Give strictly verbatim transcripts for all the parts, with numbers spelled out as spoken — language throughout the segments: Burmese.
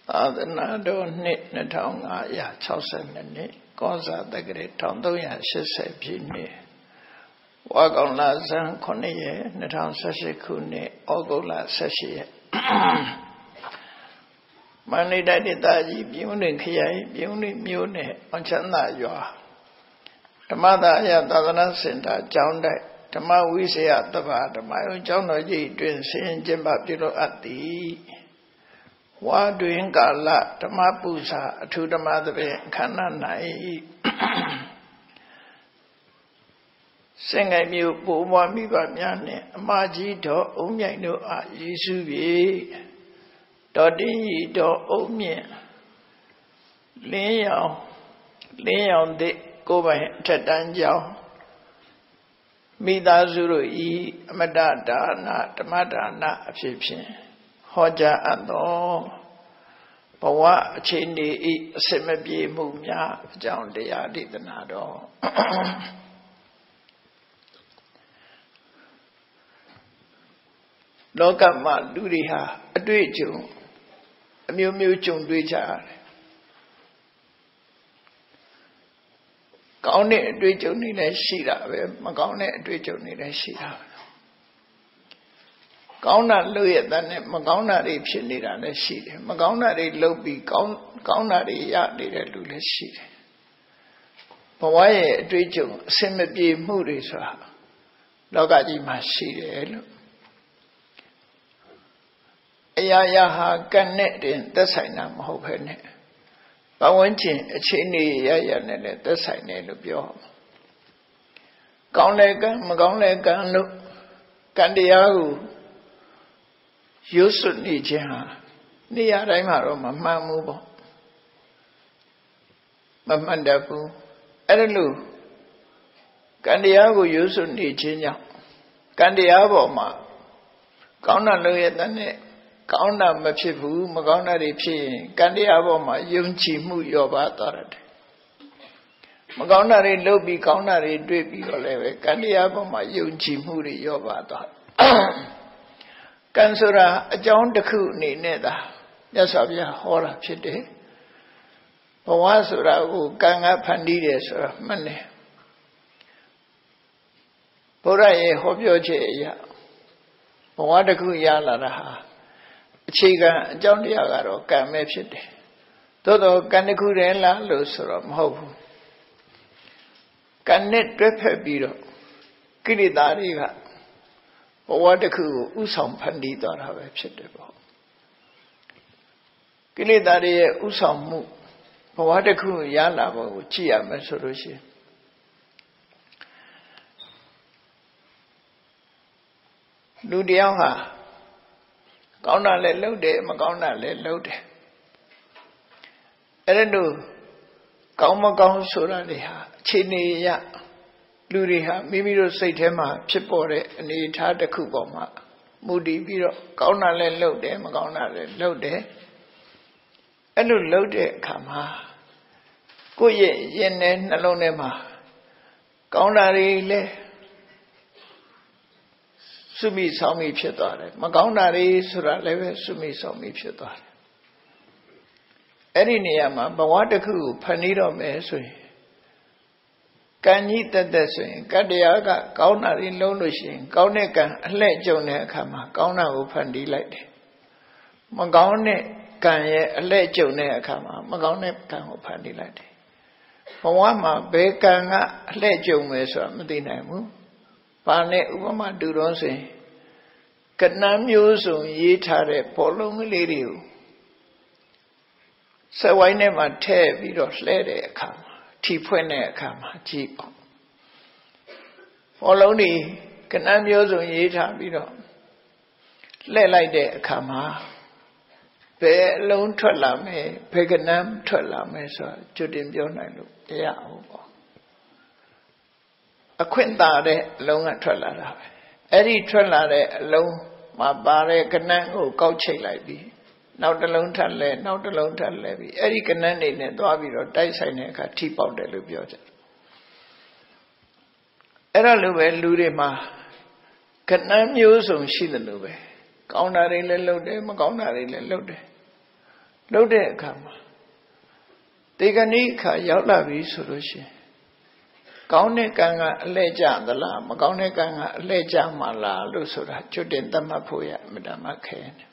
သာသနာတော်နှစ်နှစ်ထောင်ငါးရာခြောက်ဆယ်နှစ်နှစ်ကောဇာတက္ကရာတစ်ထောင်သုံးရာရှစ်ဆယ်ပြည့်နှစ်ဝါကောင်လဇန်ခုနှစ်ရက်နှစ်ထောင်ဆယ်ရှစ်ခုနှစ်ဩဂုတ်လဆယ်ရှစ်ရက်မန္တလေးတိုင်းဒေသကြီးပြည်ဦးလွင်ခရိုင်ပြည်ဦးလွင်မြို့နယ်အောင်ချမ်းသာရွာဓမ္မသာအယသာသနာစင်တာကျောင်းတိုက်ဓမ္မဝိဇ္ဇာတပ္ပဓမ္မယုံကျောင်းတော်ကြီးတွင်ဆင်ကျင်းပပြုလုပ်အပ်သည်ဝါတွင်ကာလဓမ္မပူဇာအထူးဓမ္မသဖြင့်ခန္ဓာ၌စင်ငယ်မျိုးပိုးမွားမိဘများနှင့်အမကြီးတော်အုံးမြိုင်တို့အားယေရှု၏တော်တင်းဤတော်အုံးမြင့်လင်းရောင်လင်းရောင်သည့်ကိုယ်ပိုင်အထက်တန်းကြောင်းမိသားစုတို့ဤအမတဒါနဓမ္မဒါနအဖြစ်ဖြင့်ဟောကြားအပ်သောဘဝအခြေအနေဤအစမပြေမှုများအကြောင်းတရားဒေသနာတော်လောကမှာလူတွေဟာအတွေ့အကြုံအမျိုးမျိုးကြုံတွေ့ကြရတယ်ကောင်းတဲ့အတွေ့အကြုံတွေလည်းရှိတာပဲမကောင်းတဲ့အတွေ့အကြုံတွေလည်းရှိတာပဲကောင်းတာလုပ်ရတဲ့နဲ့မကောင်းတာတွေဖြစ်နေတာလည်းရှိတယ်မကောင်းတာတွေလုပ်ပြီးကောင်းကောင်းတာတွေရနေတဲ့လူလည်းရှိတယ်ဘဝရဲ့အတွေ့အကြုံအစင်မပြေမှုတွေဆိုတာလောကကြီးမှာရှိတယ်လို့အရာရာဟာကံနဲ့တင်သက်ဆိုင်တာမဟုတ်ဘဲနဲ့ပဝန်းကျင်အခြေအနေရရနဲ့လည်းသက်ဆိုင်တယ်လို့ပြောကောင်းတဲ့ကံမကောင်းတဲ့ကံလို့ကံတရားကိုရွတ်စွနေခြင်းဟာနေရာတိုင်းမှာတော့မမှန်ဘူးပေါ့မမှန်တတ်ဘူးအဲ့ဒါလို့ကံတရားကိုရွတ်စွနေခြင်းကြောင့်ကံတရားပေါ်မှာကောင်းတာလုပ်ရတဲ့နဲ့ကောင်းတာမဖြစ်ဘူးမကောင်းတာတွေဖြစ်ရင်ကံတရားပေါ်မှာယုံကြည်မှုလျော့ပါသွားတယ်မကောင်းတာတွေလုပ်ပြီးကောင်းတာတွေတွေ့ပြီးတော့လည်းပဲကံတရားပေါ်မှာယုံကြည်မှုတွေလျော့ပါသွားကံဆိုတာအကြောင်းတစ်ခုအနေနဲ့သာမြတ်စွာဘုရားဟောတာဖြစ်တယ်ဘဝဆိုတာကိုကံကဖန်တီးတယ်ဆိုတာမှန်တယ်ဘုရားရဲ့ဟောပြောချက်အရဘဝတစ်ခုရလာတာဟာအခြေခံအကြောင်းတရားကတော့ကံပဲဖြစ်တယ်သို့တော့ကံတစ်ခုတည်းလားလို့ဆိုတော့မဟုတ်ဘူးကံနဲ့တွဲဖက်ပြီးတော့ကိလေသာတွေကဘဝတစ်ခုကိုဥဆောင်ဖန်တီးသွားတာပဲဖြစ်တယ်ပေါ့ကိလေသာတွေရဲ့ဥဆောင်မှုဘဝတစ်ခုရလာဖို့ကိုကြည့်ရမယ်ဆိုလို့ရှိရင်လူတယောက်ဟာကောင်းတာလည်းလုပ်တယ်မကောင်းတာလည်းလုပ်တယ်အဲ့ဒါတို့ကောင်းမကောင်းဆိုတာတွေဟာအခြေအနေရလူတွေဟာမိမိတို့စိတ်ထဲမှာဖြစ်ပေါ်တဲ့အနေအထားတစ်ခုပေါ်မှာမူတည်ပြီးတော့ကောင်းတာလည်းလုပ်တယ်မကောင်းတာလည်းလုပ်တယ်အဲ့လိုလုပ်တဲ့အခါမှာကိုယ့်ရဲ့ရင်ထဲနှလုံးထဲမှာကောင်းတာတွေလည်းစုမိဆောင်မိဖြစ်သွားတယ်မကောင်းတာတွေဆိုတာလည်းပဲစုမိဆောင်မိဖြစ်သွားတယ်အဲ့ဒီနေရာမှာဘဝတစ်ခုကိုဖန်တီးတော့မယ်ဆိုရင်ကံကြီးတက်တက်ဆိုရင်ကတ္တရားကကောင်းတာတွေလုံးလို့ရှိရင်ကောင်းတဲ့ကံအလှည့်ကျုံတဲ့အခါမှာကောင်းတာကိုဖန်တီးလိုက်တယ်မကောင်းတဲ့ကံရဲ့အလှည့်ကျုံတဲ့အခါမှာမကောင်းတဲ့ကံကိုဖန်တီးလိုက်တယ်ဘဝမှာဘယ်ကံကအလှည့်ကျုံမယ်ဆိုတာမသိနိုင်ဘူးဘာနဲ့ဥပမာတူတော့ဆိုရင်ကဏ္ဍမျိုးစုံရေးထားတဲ့ဘောလုံးကလေးတွေကိုစက်ဝိုင်းထဲမှာထည့်ပြီးတော့လှဲတဲ့အခါမှာထီဖွင့်တဲ့အခါမှာကြည့်ပေါ့ဘောလုံးတွေကဏ္ဍမျိုးစုံရေးထားပြီးတော့လှဲလိုက်တဲ့အခါမှာဘယ်အလုံးထွက်လာမယ်ဘယ်ကဏ္ဍထွက်လာမယ်ဆိုတာကြွတင်ပြောနိုင်လို့မရဘူးပေါ့အခွင့်သာတဲ့အလုံးကထွက်လာတာပဲအဲ့ဒီထွက်လာတဲ့အလုံးမှာပါတဲ့ကဏ္ဍကိုကောက်ချိတ်လိုက်ပြီးနောက်တစ်လုံးထပ်လဲနောက်တစ်လုံးထပ်လဲပြီးအဲ့ဒီကဏ္ဍနေနဲ့သွားပြီးတော့တိုက်ဆိုင်တဲ့အခါထိပေါက်တယ်လို့ပြောကြတယ်အဲ့ဒါလိုပဲလူတွေမှာကဏ္ဍမျိုးစုံရှိတယ်လို့ပဲကောင်းတာတွေလည်းလုပ်တယ်မကောင်းတာတွေလည်းလုပ်တယ်လုပ်တဲ့အခါမှာတေဂဏိခါရောက်လာပြီဆိုလို့ရှိရင်ကောင်းတဲ့ကံကအလဲကျသလားမကောင်းတဲ့ကံကအလဲကျမှလားလို့ဆိုတာကျွတ်တင်သတ်မှတ်ဖို့ရအမှန်တမ်းခဲတယ်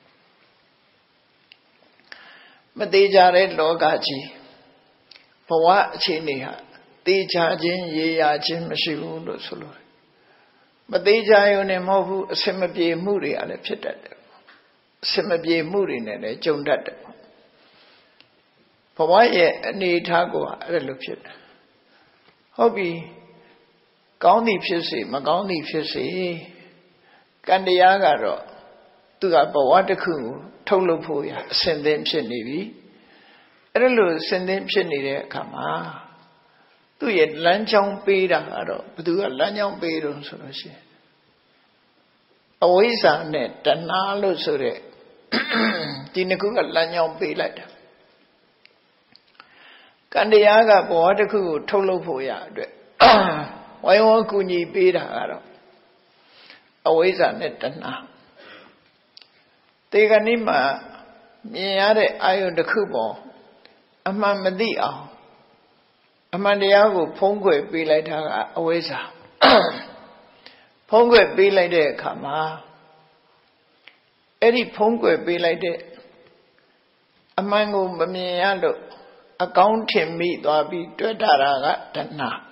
မသေးကြတဲ့လောကကြီးဘဝအခြေအနေဟာသေချာခြင်းရေရာခြင်းမရှိဘူးလို့ဆိုလို့မသေးကြရုံနဲ့မဟုတ်ဘူးအစင်မပြေမှုတွေကလည်းဖြစ်တတ်တယ်အစင်မပြေမှုတွေနဲ့လည်းကြုံတတ်တယ်ဘဝရဲ့အနေအထားကိုအဲ့လိုဖြစ်တယ်ဟုတ်ပြီကောင်းသည်ဖြစ်စေမကောင်းသည်ဖြစ်စေကံတရားကတော့သူကဘဝတစ်ခုကိုထုတ်လုပ်ဖို့ရအစဉ်သင်ဖြစ်နေပြီအဲ့လိုအစဉ်သင်ဖြစ်နေတဲ့အခါမှာသူ့ရဲ့လမ်းကြောင်းပေးတာကတော့ဘယ်သူကလမ်းကြောင်းပေးတော့ဆိုလို့ရှိရင်အဝိဇ္ဇာနဲ့တဏှာလို့ဆိုတဲ့ဒီနှစ်ခုကလမ်းကြောင်းပေးလိုက်တာကံတရားကဘဝတစ်ခုကိုထုတ်လုပ်ဖို့ရအတွက်ဝိုင်းဝန်းကူညီပေးတာကတော့အဝိဇ္ဇာနဲ့တဏှာတေဂဏိမှာမြင်ရတဲ့အာယုန်တစ်ခုပေါ်အမှန်မသိအောင်အမှန်တရားကိုဖုံးကွယ်ပေးလိုက်တာကအဝိဇ္ဇာဖုံးကွယ်ပေးလိုက်တဲ့အခါမှာအဲ့ဒီဖုံးကွယ်ပေးလိုက်တဲ့အမှန်ကိုမမြင်ရလို့အကောင်းထင်မိသွားပြီးတွေ့တာကတဏှာ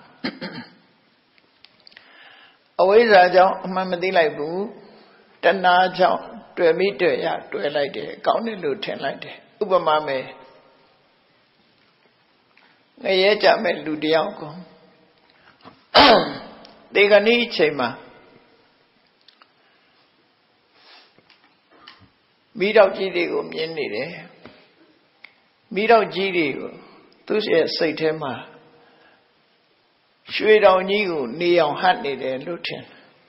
အဝိဇ္ဇာကြောင့်အမှန်မသိလိုက်ဘူးတဏှာကြောင့်တွေ့မိတွေ့ရတွေ့လိုက်တယ်ကောင်းတယ်လို့ထင်လိုက်တယ်ဥပမာမဲ့ငရဲကြမဲ့လူတယောက်ကိုတေဂဏိအချိန်မှာမိတော့ကြီးတွေကိုမြင်နေတယ်မိတော့ကြီးတွေကိုသူ့ရဲ့စိတ်ထဲမှာရွှေတောင်ကြီးကိုနေအောင်ဟတ်နေတယ်လို့ထင်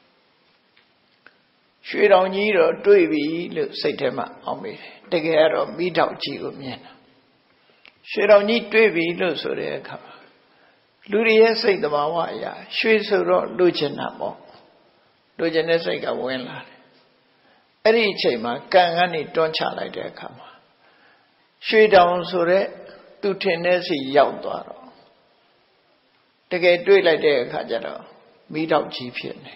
ရွှေတောင်ကြီးတော့တွေ့ပြီလို့စိတ်ထဲမှာအောင်းမိတယ်တကယ်ကတော့မိတော့ကြီးကိုမြင်တာရွှေတောင်ကြီးတွေ့ပြီလို့ဆိုတဲ့အခါမှာလူတွေရဲ့စိတ်သဘာဝအရာရွှေဆိုတော့လူချင်တာပေါ့လူချင်တဲ့စိတ်ကဝင်လာတယ်အဲ့ဒီအချိန်မှာကံကနေတွန်းချလိုက်တဲ့အခါမှာရွှေတောင်ဆိုတဲ့သူထင်တဲ့စီရောက်သွားတော့တကယ်တွေ့လိုက်တဲ့အခါကျတော့မိတော့ကြီးဖြစ်နေ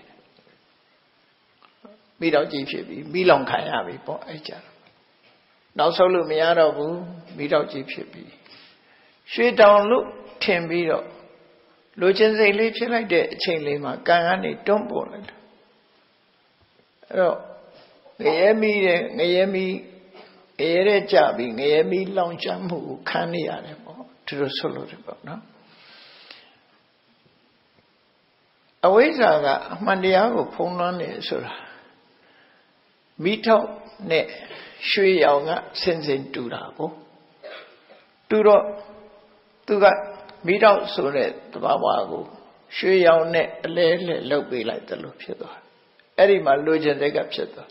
မိတော့ကြီးဖြစ်ပြီးမိလောင်ခံရပြီပေါ့အဲ့ကြတော့နောက်ဆုံးလို့မရတော့ဘူးမိတော့ကြီးဖြစ်ပြီးရွှေတောင်လို့ထင်ပြီးတော့လူချင်းစိတ်လေးဖြစ်လိုက်တဲ့အချိန်လေးမှာကံကနေတွန်းပေါ်လိုက်တယ်အဲ့တော့ငရဲမီးတဲ့ငရဲမီးငရဲတဲ့ကြပြီးငရဲမီးလောင်ကျွမ်းမှုကိုခံနေရတယ်ပေါ့သူတို့ဆိုလို့တယ်ပေါ့နော်အဝိဇ္ဇာကအမှန်တရားကိုဖုံးလွှမ်းနေဆိုတာမိထောက်နဲ့ရွှေရောင်ကစင်စင်တူတာကိုတူတော့သူကမိထောက်ဆိုတဲ့သဘာဝကိုရွှေရောင်နဲ့အလဲလဲလှုပ်ပေးလိုက်တယ်လို့ဖြစ်သွားတယ်အဲ့ဒီမှာလူကျင်တဲ့ကဖြစ်သွား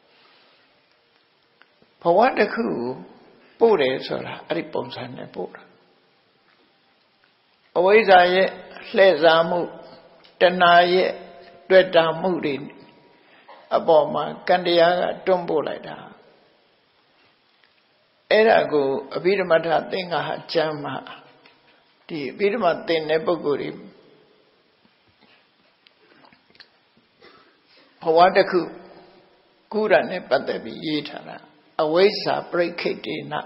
ဘဝတစ်ခုပို့တယ်ဆိုတာအဲ့ဒီပုံစံနဲ့ပို့တာအဝိဇ္ဇာရဲ့လှည့်စားမှုတဏှာရဲ့တွေ့တာမှုတွေအပေါ်မှာကံတရားကတွန်းပို့လိုက်တာအဲ့ဒါကိုအဘိဓမ္မထသင်္ဃဟကျမ်းမှာဒီအဘိဓမ္မသင်တဲ့ပုဂ္ဂိုလ်တွေဘဝတစ်ခုကုရနဲ့ပတ်သက်ပြီးရေးထားတာအဝိဇ္ဇာပရိခိတေန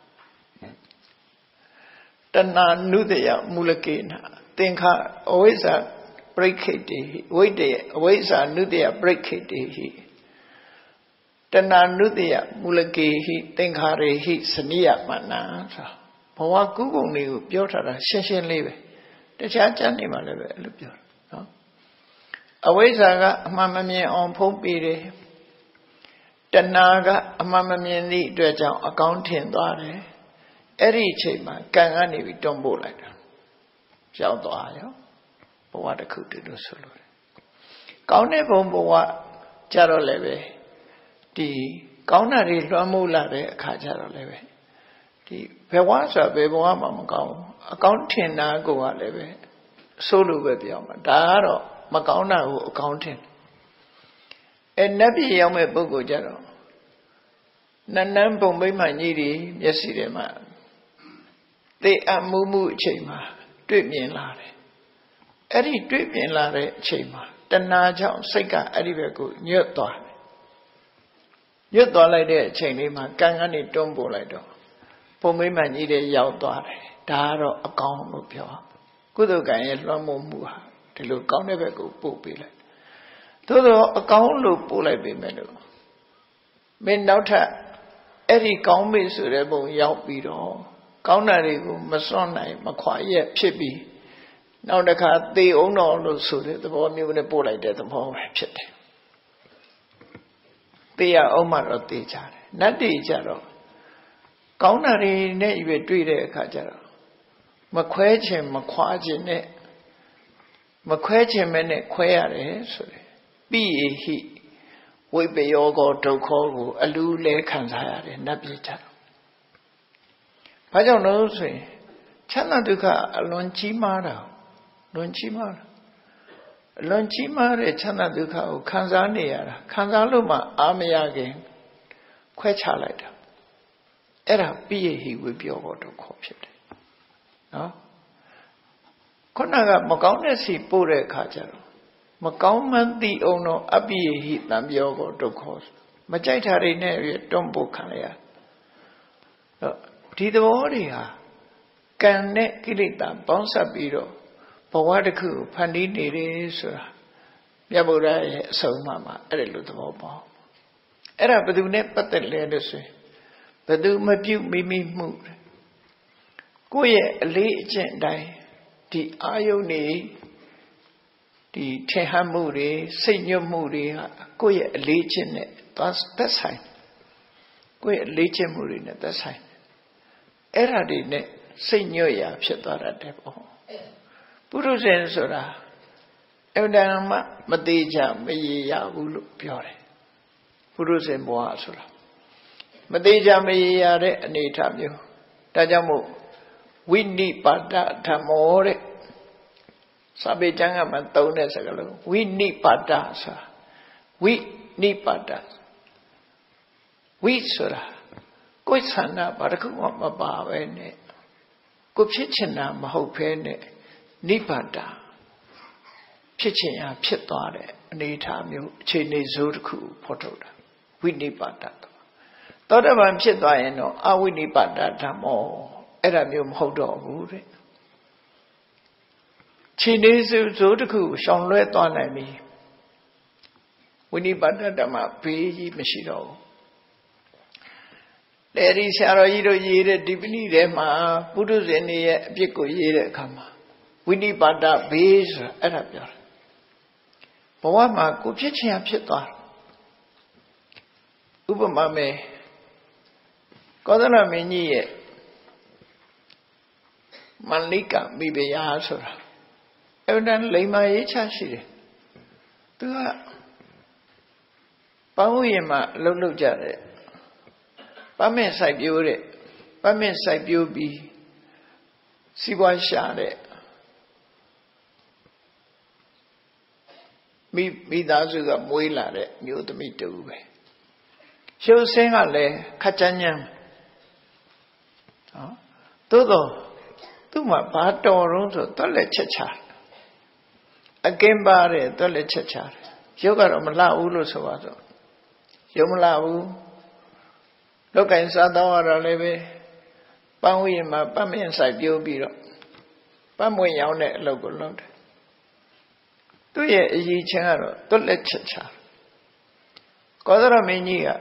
တဏှာနုတယမူလကေနသင်္ခအဝိဇ္ဇာပရိခိတေဟိဝိတ္တယအဝိဇ္ဇာနုတယပရိခိတေဟိတဏှာနုတယမူလကေဟိသင်္ခါရေဟိစနိယမနံဆိုဘဝကုကုံလေးကိုပြောထားတာရှင်းရှင်းလေးပဲတခြားကျမ်းနေမှာလည်းပဲအဲ့လိုပြောနော်အဝိဇ္ဇာကအမှန်မမြင်အောင်ဖုံးပေးတယ်တဏှာကအမှန်မမြင်သည့်အတွက်ကြောင့်အကောင်းထင်သွားတယ်အဲ့ဒီအချိန်မှာကံကနေပြီးတွန်းပို့လိုက်တာရောက်သွားရောဘဝတစ်ခုတည်းလို့ဆိုလို့ကောင်းတဲ့ဘုံဘဝကြတော့လည်းပဲဒီကောင်းတာတွေလွှမ်းမိုးလာတဲ့အခါကျတော့လည်းပဲဒီဘဝဆိုတာဘယ်ဘဝမှမကောင်းဘူးအကောင်းထင်တာကိုကလည်းပဲဆိုးလို့ပဲပြောမှာဒါကတော့မကောင်းတာကိုအကောင်းထင်အဲနတ်ပြည်ရောက်မဲ့ပုဂ္ဂိုလ်ကြတော့န Nanan Bombay Nidi, Yasidema. They are Mumu Chema, Dripin Lare. Eddie Dripin Lare Chema, the Naja, Seka, Ediveku, Nyotwa. Nyotwa like that, Chenima, Gangani Dombo like that. Bombay Nidi Yautwa, Daro, a gown of pure. Good guy, Lomo Muha, the look on never go poopy. Todo a gown look pull like Bimelo. Men now tap. Eddie Gombe Surebo Yaupido, Gaunarigo, Masonai, Maquia, Chippy. Now the car they own all those suited the boy knew the boy like that the more chip. They are Omar of the Char, not the Jaro. Gaunari ne treat a Kajaro. Maquachim, Maquajin, Maquachim and Quare, be he. We be yoga to call a lule cansare, Nabita. I don't know, say, Chana Duka, a lonchimara, lonchimara. Lonchimara, Chana Duka, Kanzania, Kanzaluma, Amiagin, Quechalita. Era be he will be yoga to call it. No? Konaga Magonesi Pure Kajaro. Macauman the ono abi hit nam yogo to cause. Majaitari neri dombo canea. Tidoria can ne kilita, bonsa biro, Pawadaku, Pandini, Yabura, so mamma, a little ball. Era Badune Patelese, Badu Mabu Mimi mood. Goye a legend die, the Ione. The Tehamuri, Senior Muri, go a legion, that's that's high. Go a legion Muri, that's high. Eradine, Senior Yapshatara Depo. Puruzen Sura, Evdama, Madeja, Meya, Ulu, Pure. Puruzen Boasura. Madeja Meya, Anita, you. Tajamu, Windy Pata Tamore. Sabe janga mantone sagalo. We need padasa. We need padas. We sura. Koi sana baraku mabave ne. Kupichina mahopene. Nipada. Pichinya pitare. Nita mu chini zurku potoda. We need pada. Todavan pitayeno. Ah we need pada tamo. Era mu hodo mure. Chinese Zodaku, Sean Red on me. We need Badama, P. Machino. There is Arairo Yere, Divini Dema, Buddhas in the Pico Yere Kama. We need Bada Base Arabia. Poama, Kuchichia Pita Ubamame Kodana Mini Malika, Bibi Yasura. Evidently, lay my echashi. Do I? Pawima, Lulu Jare. Pamen Sibure. Pamen Sibubi. Siwa Share. Me, me, Dazuga, Muilare, knew the me too. She'll sing a le, Kachanyan. Todo. Do my part or to Tole Chachar. Again, bare, dole chachar. Yoga Ramala Ulu Savato. Yomala, look in Sadawara Leve, Pamwima, Pami inside Yobiro. Pamwe Yaune local load. Do ye ye charo, dole chachar. Kodara Minia.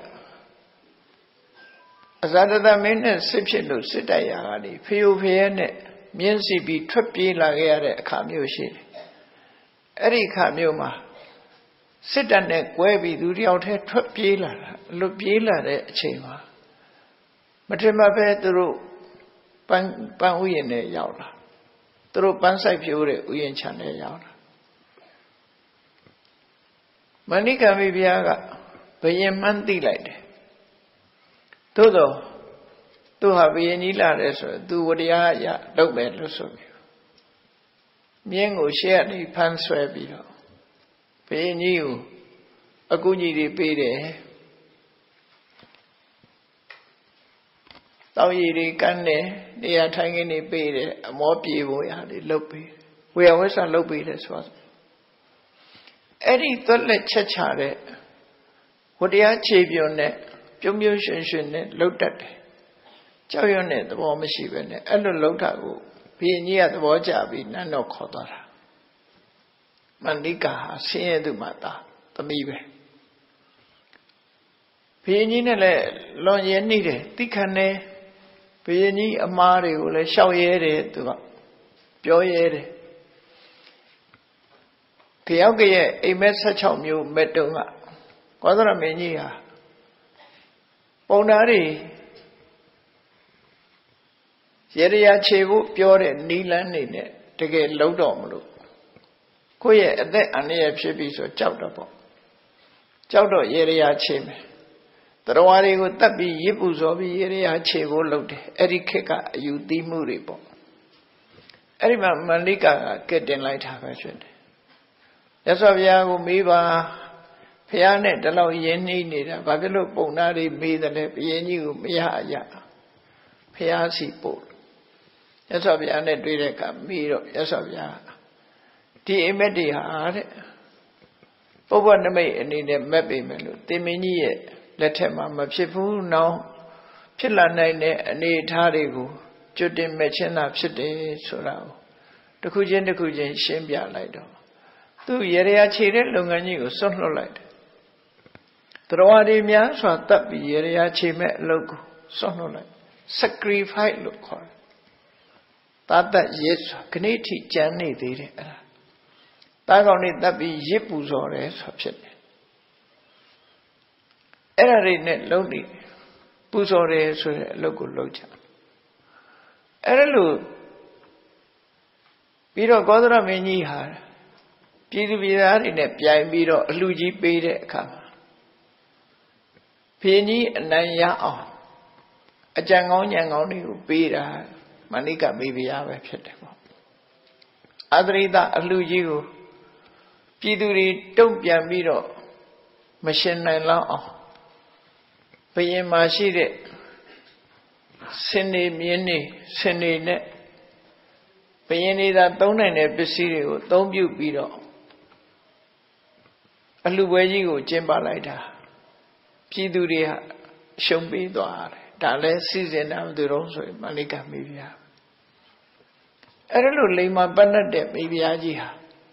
Azada Mene, Sipshilu, Sitayari, Pio Vienne, Miensi be trippy lagere, Kamushi. Erika Muma. Sit down there, where we do the out here, trip yela, look yela, chema. Matrima Pedro Pan Panwine Yaula. Through Pansai Pure, we in Chane Yaula. Manika Viviaga, Bayan Manti light. Todo, to have any ladders, do what ya, ya, don't bet Lusso. Miengo share the panswabilo. Pay new a good pede. တောင်ရည်တွေကန်တယ်နေရာထိုင်ခင်းတွေပေးတယ်အမောပြေဖို့ရတယ်လှုပ်ပေးဝေယဝိဆာလှုပ်ပေးတယ်ဆိုတော့အဲ့ဒီသွက်လက်ချက်ချတဲ့ဝတရားခြေပြုံနဲ့ပြုံးပြုံးရွှင်ရွှင်နဲ့လှုပ်တတ်တယ်ကြောက်ရွံ့တဲ့သဘောမရှိပဲနဲ့အဲ့လိုလှုပ်တာကိုဘုရင်ကြီးကသဘောကျပြီးနန်းတော်ခေါ်သွားတာမန္တိကာဟာဆင်းရဲသူမှသာသမီးပဲဘုရင်ကြီးနဲ့လည်းလွန်ရဲနေတယ်သိခံတယ်ဘုရင်ကြီးအမားတွေကိုလည်းရှောက်ရဲတယ်သူကပြောရဲတယ်ကြောက်ကရဲ့အိမ်မက်ဆက်၆မျိုးမဲ့တုံးကကောသရမင်းကြီးဟာပုံနာတွေရေရရာခြေဖို့ပြောတဲ့နီလန်းနေနဲ့တကယ်လုံးတော့မလို့ကိုယ့်ရဲ့အသက်အန္တရာယ်ဖြစ်ပြီးဆိုကြောက်တော့ပေါ့ကြောက်တော့ရေရရာခြေမယ်တရားတွေကိုတတ်ပြီးရစ်ပူစောပြီးရေရရာခြေဖို့လုပ်တယ်အဲ့ဒီခေတ်ကအယူသီးမှုတွေပေါ့အဲ့ဒီမှာမန္လိကာကကဲတင်လိုက်တာပဲဖြစ်တယ်ရသော်ဘုရားကိုမေးပါဘုရားနဲ့တလောက်ရင်းနှီးနေတာဘာဖြစ်လို့ပုံနာတွေမေးတယ်လဲဘုရင်ကြီးကိုမရအရဘုရားစီပို့ရသော်ဘုရားနဲ့တွေ့တဲ့အခါမေးတော့ရသော်ဘုရားဒီအိမ်မက်တွေဟာတဲ့ပုဗ္ဗနမိတ်အနေနဲ့မက်ပေမယ်လို့တင်မင်းကြီးရဲ့လက်ထက်မှာမဖြစ်ဘူးနောက်ဖြစ်လာနိုင်တဲ့အနေအထားတွေကိုကျွတ်တင်မဲ့ချင်းသာဖြစ်တယ်ဆိုတာကိုတစ်ခုချင်းတစ်ခုချင်းရှင်းပြလိုက်တော့သူရေရရာခြေတဲ့လုပ်ငန်းကြီးကိုစွန့်လွတ်လိုက်တယ်တရားတွေများစွာတတ်ပြီးရေရရာခြေမဲ့အလုပ်ကိုစွန့်လွတ်လိုက် sacrifice လို့ခေါ်တယ်တာတတ်ရစ်စွာခဏိထိကြမ်းနေသေးတယ်အဲ့ဒါတာကောင်တွေတတ်ပြီးရစ်ပူစော်တယ်ဆိုဖြစ်တယ်အဲ့ဒါတွေနဲ့လုံးနေပူစော်တယ်ဆိုတဲ့အလုပ်ကိုလုပ်ကြအဲ့ဒါလို့ပြီးတော့ကောသရမင်းကြီးဟာပြည်သူပြည်သားတွေနဲ့ပြိုင်ပြီးတော့အလှကြီးပေးတဲ့အခါမှာဘုရင်ကြီးအနိုင်ရအောင်အကြံကောင်းဉာဏ်ကောင်းတွေကိုပေးတာမဏိကမေဘုရားပဲဖြစ်တယ်ပေါ့အသရိတအလှကြီးကိုပြည်သူတွေတုံ့ပြန်ပြီးတော့မရှင်နိုင်လောက်အောင်ဘုရင်မှာရှိတဲ့စင်နေမြင်းနေစင်နေနဲ့ဘုရင်နေတာသုံးနိုင်တဲ့ပစ္စည်းတွေကိုသုံးပြုပြီးတော့အလှပွဲကြီးကိုကျင်းပလိုက်တာပြည်သူတွေဟာရှုံးပေးသွားတယ်ဒါလည်းစီစဉ်တာသူတို့ဆိုရင်မလိကမေဘုရားအဲ့ဒါလို့လိမ္မာပတ်တ်တဲ့မေဘုရားကြီးဟာ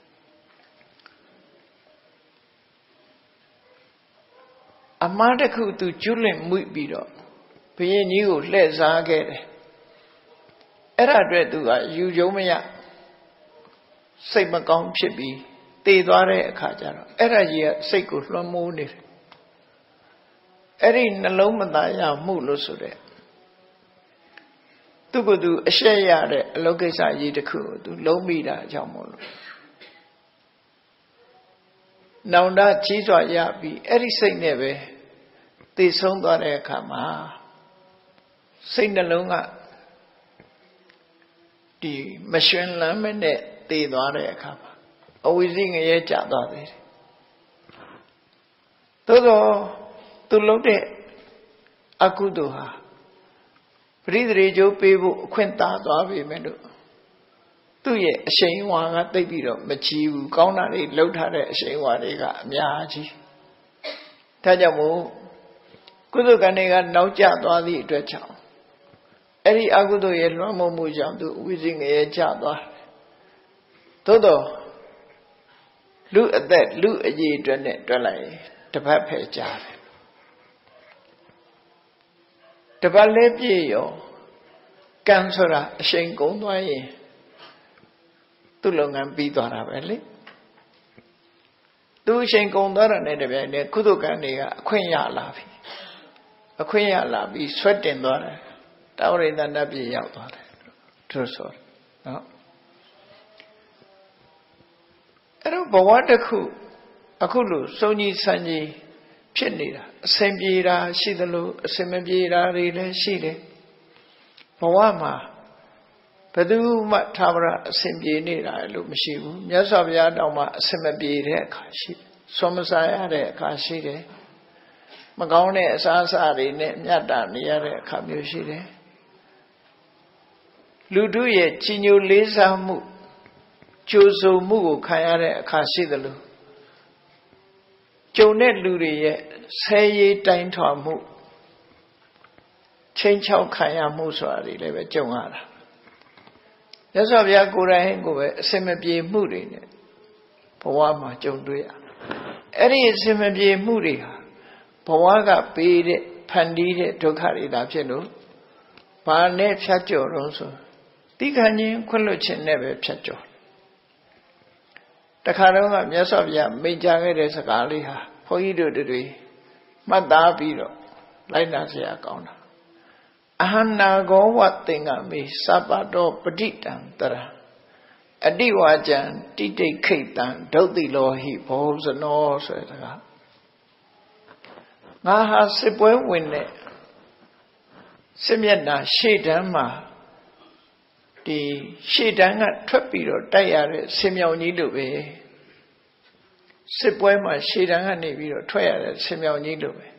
အမှားတစ်ခုသူကျွလွင့်မှုပြီးတော့ဘုရင်ကြီးကိုလှည့်စားခဲ့တယ်အဲ့ဒါအတွက်သူကယူကြုံမရစိတ်မကောင်းဖြစ်ပြီးတည်သွားတဲ့အခါကျတော့အဲ့ဒါကြီးကစိတ်ကိုလွှမ်းမိုးနေတယ်အဲ့ဒီနှလုံးမသားရမှုလို့ဆိုတဲ့သူကသူအရှက်ရတဲ့အလောကိစ္စကြီးတစ်ခုကိုသူလုံးမိတာကြောင့်မို့လို့နောင်တကြီးစွာရပြီးအဲ့ဒီစိတ်နဲ့ပဲသိဆုံးသွားတဲ့အခါမှာစိတ်နှလုံးကဒီမရွှင်လန်းမနဲ့တည်သွားတဲ့အခါမှာအဝိဇ္ဇငရဲကျသွားသေးတယ်သို့သောသူလုပ်တဲ့အကုသိုလ်ဟာပရိသေကျိုးပေးဖို့အခွင့်သာသွားပြီမဲ့လို့သူ့ရဲ့အရှိန်အဝါကတိတ်ပြီးတော့မကြည့်ဘူးကောင်းတာတွေလှုပ်ထားတဲ့အရှိန်အဝါတွေကအများကြီးဒါကြောင့်မို့ကုသိုလ်ကံတွေကနောက်ကျသွားသည့်အတွက်ကြောင့်အဲ့ဒီအကုသိုလ်ရဲ့လွှမ်းမိုးမှုကြောင့်သူဝိဇ္ဇငရဲကျသွားတယ်သို့တော့လူအသက်လူအရေးအတွက်နဲ့တွက်လိုက်ရင်တပတ်ဖယ်ကြတယ်တပတ်လေးပြည့်ရောကံဆိုတာအရှိန်ကုန်သွားရင်သူ့လုပ်ငန်းပြီးသွားတာပဲလေသူအရှိန်ကုန်သွားတာနဲ့တပြိုင်တည်းကုသိုလ်ကံတွေကအခွင့်ရလာပြီအခွင့်ရလာပြီးဆွတ်တင်သွားတယ်တာဝရိတနတ်ပြည်ရောက်သွားတယ်သူဆိုနော်အဲ့တော့ဘဝတစ်ခုအခုလို့စုံကြီးဆန်းကြီးဖြစ်နေတာအဆင်ပြေတာရှိသလိုအဆင်မပြေတာတွေလည်းရှိတယ်ဘဝမှာဘယ်သူမှသာဝရအဆင်ပြေနေတာလို့မရှိဘူးမြတ်စွာဘုရားတောင်မှအဆင်မပြေတဲ့အခါရှိတယ်ဆွမ်းမစားရတဲ့အခါရှိတယ်မကောင်းတဲ့အစားအစာတွေနဲ့မြတ်တာနေရတဲ့အခါမျိုးရှိတယ်လူတို့ရဲ့ကြီးညိုလေးစားမှုကြိုးစုံမှုကိုခံရတဲ့အခါရှိသလိုကြုံတဲ့လူတွေရဲ့ဆဲရေးတိုင်းထွာမှုချင်းချောက်ခံရမှုဆိုတာတွေလည်းပဲကြုံရတာမြတ်စွာဘုရားကိုယ်တိုင်ကိုပဲအစင်မပြေမှုတွေနဲ့ဘဝမှာကြုံတွေ့ရအဲ့ဒီအစင်မပြေမှုတွေဟာဘဝကပေးတဲ့ဖန်တီးတဲ့ဒုက္ခတွေသာဖြစ်လို့ဘာနဲ့ဖြတ်ကျော်တော့ဆိုတိခဏချင်းခွင့်လွှတ်ခြင်းနဲ့ပဲဖြတ်ကျော်တခါတော့ကမြတ်စွာဘုရားမိန့်ကြားခဲ့တဲ့စကားလေးဟာဘုန်းကြီးတို့တွေမှတ်သားပြီးတော့လိုက်နာစရာကောင်းတာအဟနာကောဝသင်္ကမေစပတောပဋိတံတရအတိဝါကျံတိတိခိတံဒုတ်တိလောဟိဘောဇနောဆိုတဲ့စကားငါဟာစစ်ပွဲဝင်တဲ့စစ်မျက်နှာရှေ့တန်းမှာဒီရှေ့တန်းကထွက်ပြီးတော့တိုက်ရတဲ့ဆင်မြောင်ကြီးတို့ပဲစစ်ပွဲမှာရှေ့တန်းကနေပြီးတော့ထွက်ရတဲ့ဆင်မြောင်ကြီးတို့ပဲ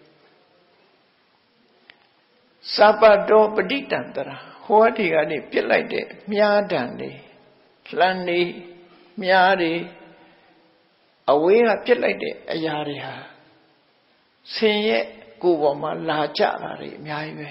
စပတောပဋိတံတရာဟောဒီကနေပြစ်လိုက်တဲ့မြားတံတွေလှမ်းနေမြားတွေအဝေးကပြစ်လိုက်တဲ့အရာတွေဟာဆင်ရဲ့ကိုယ်ပေါ်မှာလာကြတာတွေအများကြီးပဲ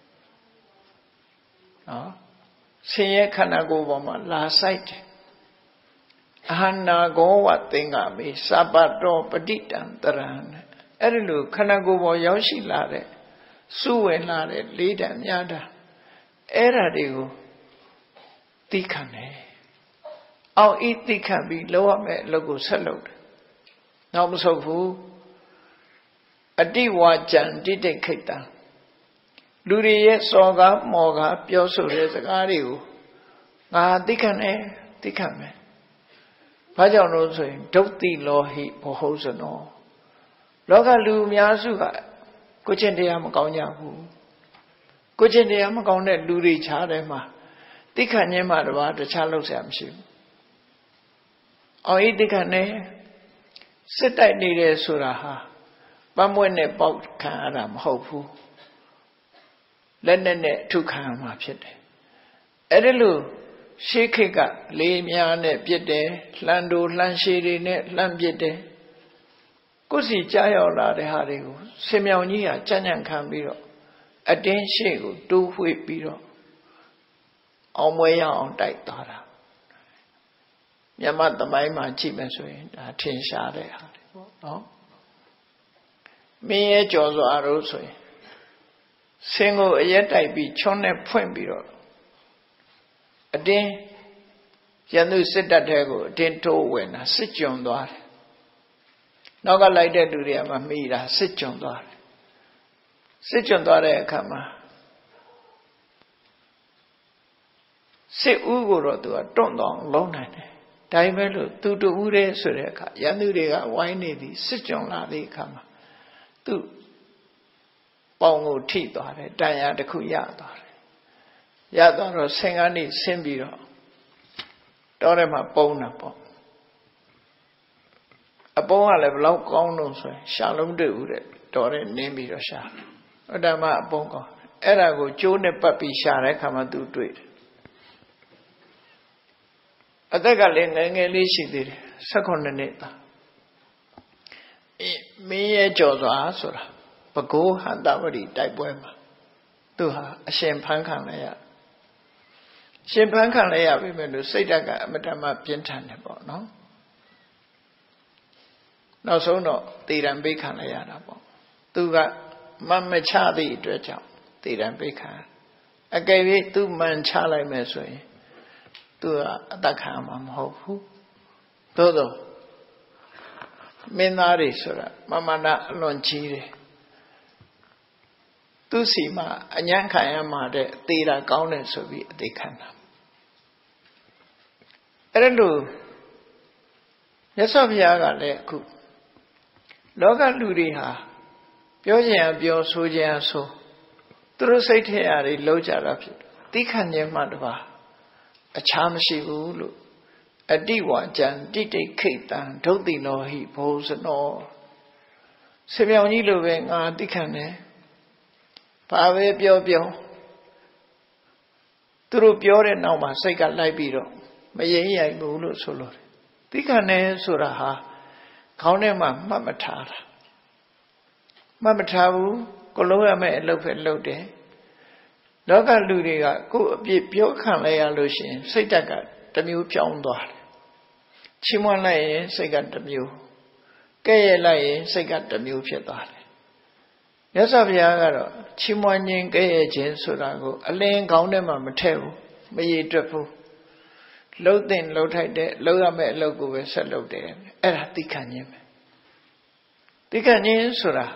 နော်ဆင်ရဲ့ခန္ဓာကိုယ်ပေါ်မှာလာဆိုင်တယ်အဟနာကောဝသင်္ကမေစပတောပဋိတံတရံအဲ့ဒီလိုခန္ဓာကိုယ်ပေါ်ရောက်ရှိလာတဲ့စုဝင်လာတဲ့လေးတံမြားတံအဲ့ဓာတွေကိုသိခံတယ်အောင်ဤသိခံပြီးလောက်ရမယ်အလုပ်ကိုဆက်လုပ်တယ်နောက်မဆုတ်ဘူးအတိဝါကျံတိတိခိတံလူတွေရဲ့စော်ကားမော်ကားပြောဆိုတဲ့စကားတွေကိုငါသိခံတယ်သိခံမယ်ဘာကြောင့်လို့ဆိုရင်ဒုတ်တိလောဟိဘောဟုဇနောလောကလူအများစုကကိုချင်းတရားမကောင်းကြဘူးကိုချင်းတရားမကောင်းတဲ့လူတွေခြားတယ်မှာသိခံခြင်းမှတပါးတခြားလုပ်စရာမရှိဘူးအောင်ဤသိခံတယ်စစ်တိုက်နေတယ်ဆိုတာဟာပန်းမွဲ့နဲ့ပေါက်ခံရတာမဟုတ်ဘူးလက်နဲ့နဲ့ထုခံရမှာဖြစ်တယ်အဲ့ဒီလိုရှေးခေတ်ကလေးများနဲ့ပြစ်တယ်လှန်တူလှန်ရှည်တွေနဲ့လှန်ပြစ်တယ်ကိုယ်စီကြားရောက်လာတဲ့ဟာတွေကိုဆင်မြောင်ကြီးကကြံ့ကြံ့ခံပြီးတော့အတင်းရှေ့ကိုတိုးဝှေ့ပြီးတော့အောင်မွေးရအောင်တိုက်သွားတာမြတ်မသမိုင်းမှာကြည့်မယ်ဆိုရင်ဒါထင်ရှားတဲ့ဟာတွေပေါ့နော်မင်းရဲ့ကြော်စွာတို့ဆိုရင်ဆင်ကိုအရက်တိုက်ပြီးချွန်းနဲ့ဖွင့်ပြီးတော့အတင်းရန်သူစစ်တပ်ထဲကိုအတင်းတိုးဝင်တာစစ်ကြုံသွားတယ်နောက်ကလိုက်တဲ့လူတွေကမှမိတာစစ်ကြုံသွားတယ်စစ်ကြုံသွားတဲ့အခါမှာစစ်ဦးကိုတော့သူကတွန့်တော့လုံးနိုင်တယ်ဒါပေမဲ့လို့သူတူဦးတဲ့ဆိုတဲ့အခါရန်သူတွေကဝိုင်းနေပြီးစစ်ကြုံလာတဲ့အခါမှာသူပေါင်ကိုထိသွားတယ်တန်ရာတစ်ခုရသွားတယ်ရသွားတော့ဆင်ကနေဆင်းပြီးတော့တောထဲမှာပုံတာပေါ့အပုံးကလည်းဘလောက်ကောင်းလို့ဆိုရင်ရှာလုံးတွေ့ဦးတဲ့တော်တဲ့နင်းပြီးတော့ရှာဟောဒါမှအပုံးကောင်းအဲ့ဒါကိုကျိုးနဲ့ပတ်ပြီးရှာတဲ့အခါမှာသူတွေ့တယ်အသက်ကလည်းငယ်ငယ်လေးရှိသေးတယ်၁၈နှစ်သားအေးမင်းရဲ့ကြော်စွာဆိုတာပဲခူးဟန္တဝတိတိုက်ပွဲမှာသူဟာအရှင်ဖန်ခံလိုက်ရရှင်ဖန်ခံလိုက်ရပြီမဲ့လို့စိတ်ဓာတ်ကအမတ္တမပြင်းထန်တယ်ပေါ့နော်နောက်ဆုံးတော့တေရန်ပိတ်ခံလိုက်ရတာပေါ့သူကမမချသည့်အတွက်ကြောင့်တေရန်ပိတ်ခံအကယ်၍သူမှန်ချလိုက်မယ်ဆိုရင်သူကအသက်ခံမှာမဟုတ်ဘူးသို့သောမင်းသားတွေဆိုတာမမနာအလွန်ကြီးတယ်သူစီမှာအညံ့ခံရမှာတဲ့သေတာကောင်းတယ်ဆိုပြီးအသေးခံတာအဲ့ဒါလို့မြတ်စွာဘုရားကလည်းအခုလောကလူတွေဟာပြောကြရင်ပြောဆိုကြရင်ဆိုသူတို့စိတ်ထဲအရာတွေလုံးကြတာဖြစ်သိခံခြင်းမှတပါအခြားမရှိဘူးလို့အတိဝါကျံတိတိခိတံဒုတ်တိလောဟိဘောဇနောဆေမြောင်ကြီးလိုပဲငါသိခံတယ်ဘာပဲပြောပြောသူတို့ပြောတဲ့နောက်မှာစိတ်ကလိုက်ပြီးတော့မရင်ရိုင်ဘူးလို့ဆိုလို့သိက္ခာနဲ့ဆိုတာဟာခေါင်းထဲမှာမှတ်မထားတာမှတ်မထားဘူးကိုလုံးရမယ့်အလုပ်ပဲလုပ်တယ်လောကလူတွေကကိုယ်အပြစ်ပြောခံလိုက်ရလို့ရှိရင်စိတ်ဓာတ်ကတစ်မျိုးပြောင်းသွားတယ်ချီးမွမ်းလိုက်ရင်စိတ်ကတစ်မျိုးကဲ့ရဲ့လိုက်ရင်စိတ်ကတစ်မျိုးဖြစ်သွားတယ်မြတ်စွာဘုရားကတော့ချီးမွမ်းခြင်းကဲ့ရဲ့ခြင်းဆိုတာကိုအလင်းခေါင်းထဲမှာမထည့်ဘူးမရည်တွက်ဘူးလှုပ်တဲ့လှုပ်ထိုက်တဲ့လှုပ်ရမယ့်အလုပ်ကိုပဲဆက်လုပ်တယ်အဲ့ဒါသိက္ခာခြင်းပဲသိက္ခာခြင်းဆိုတာ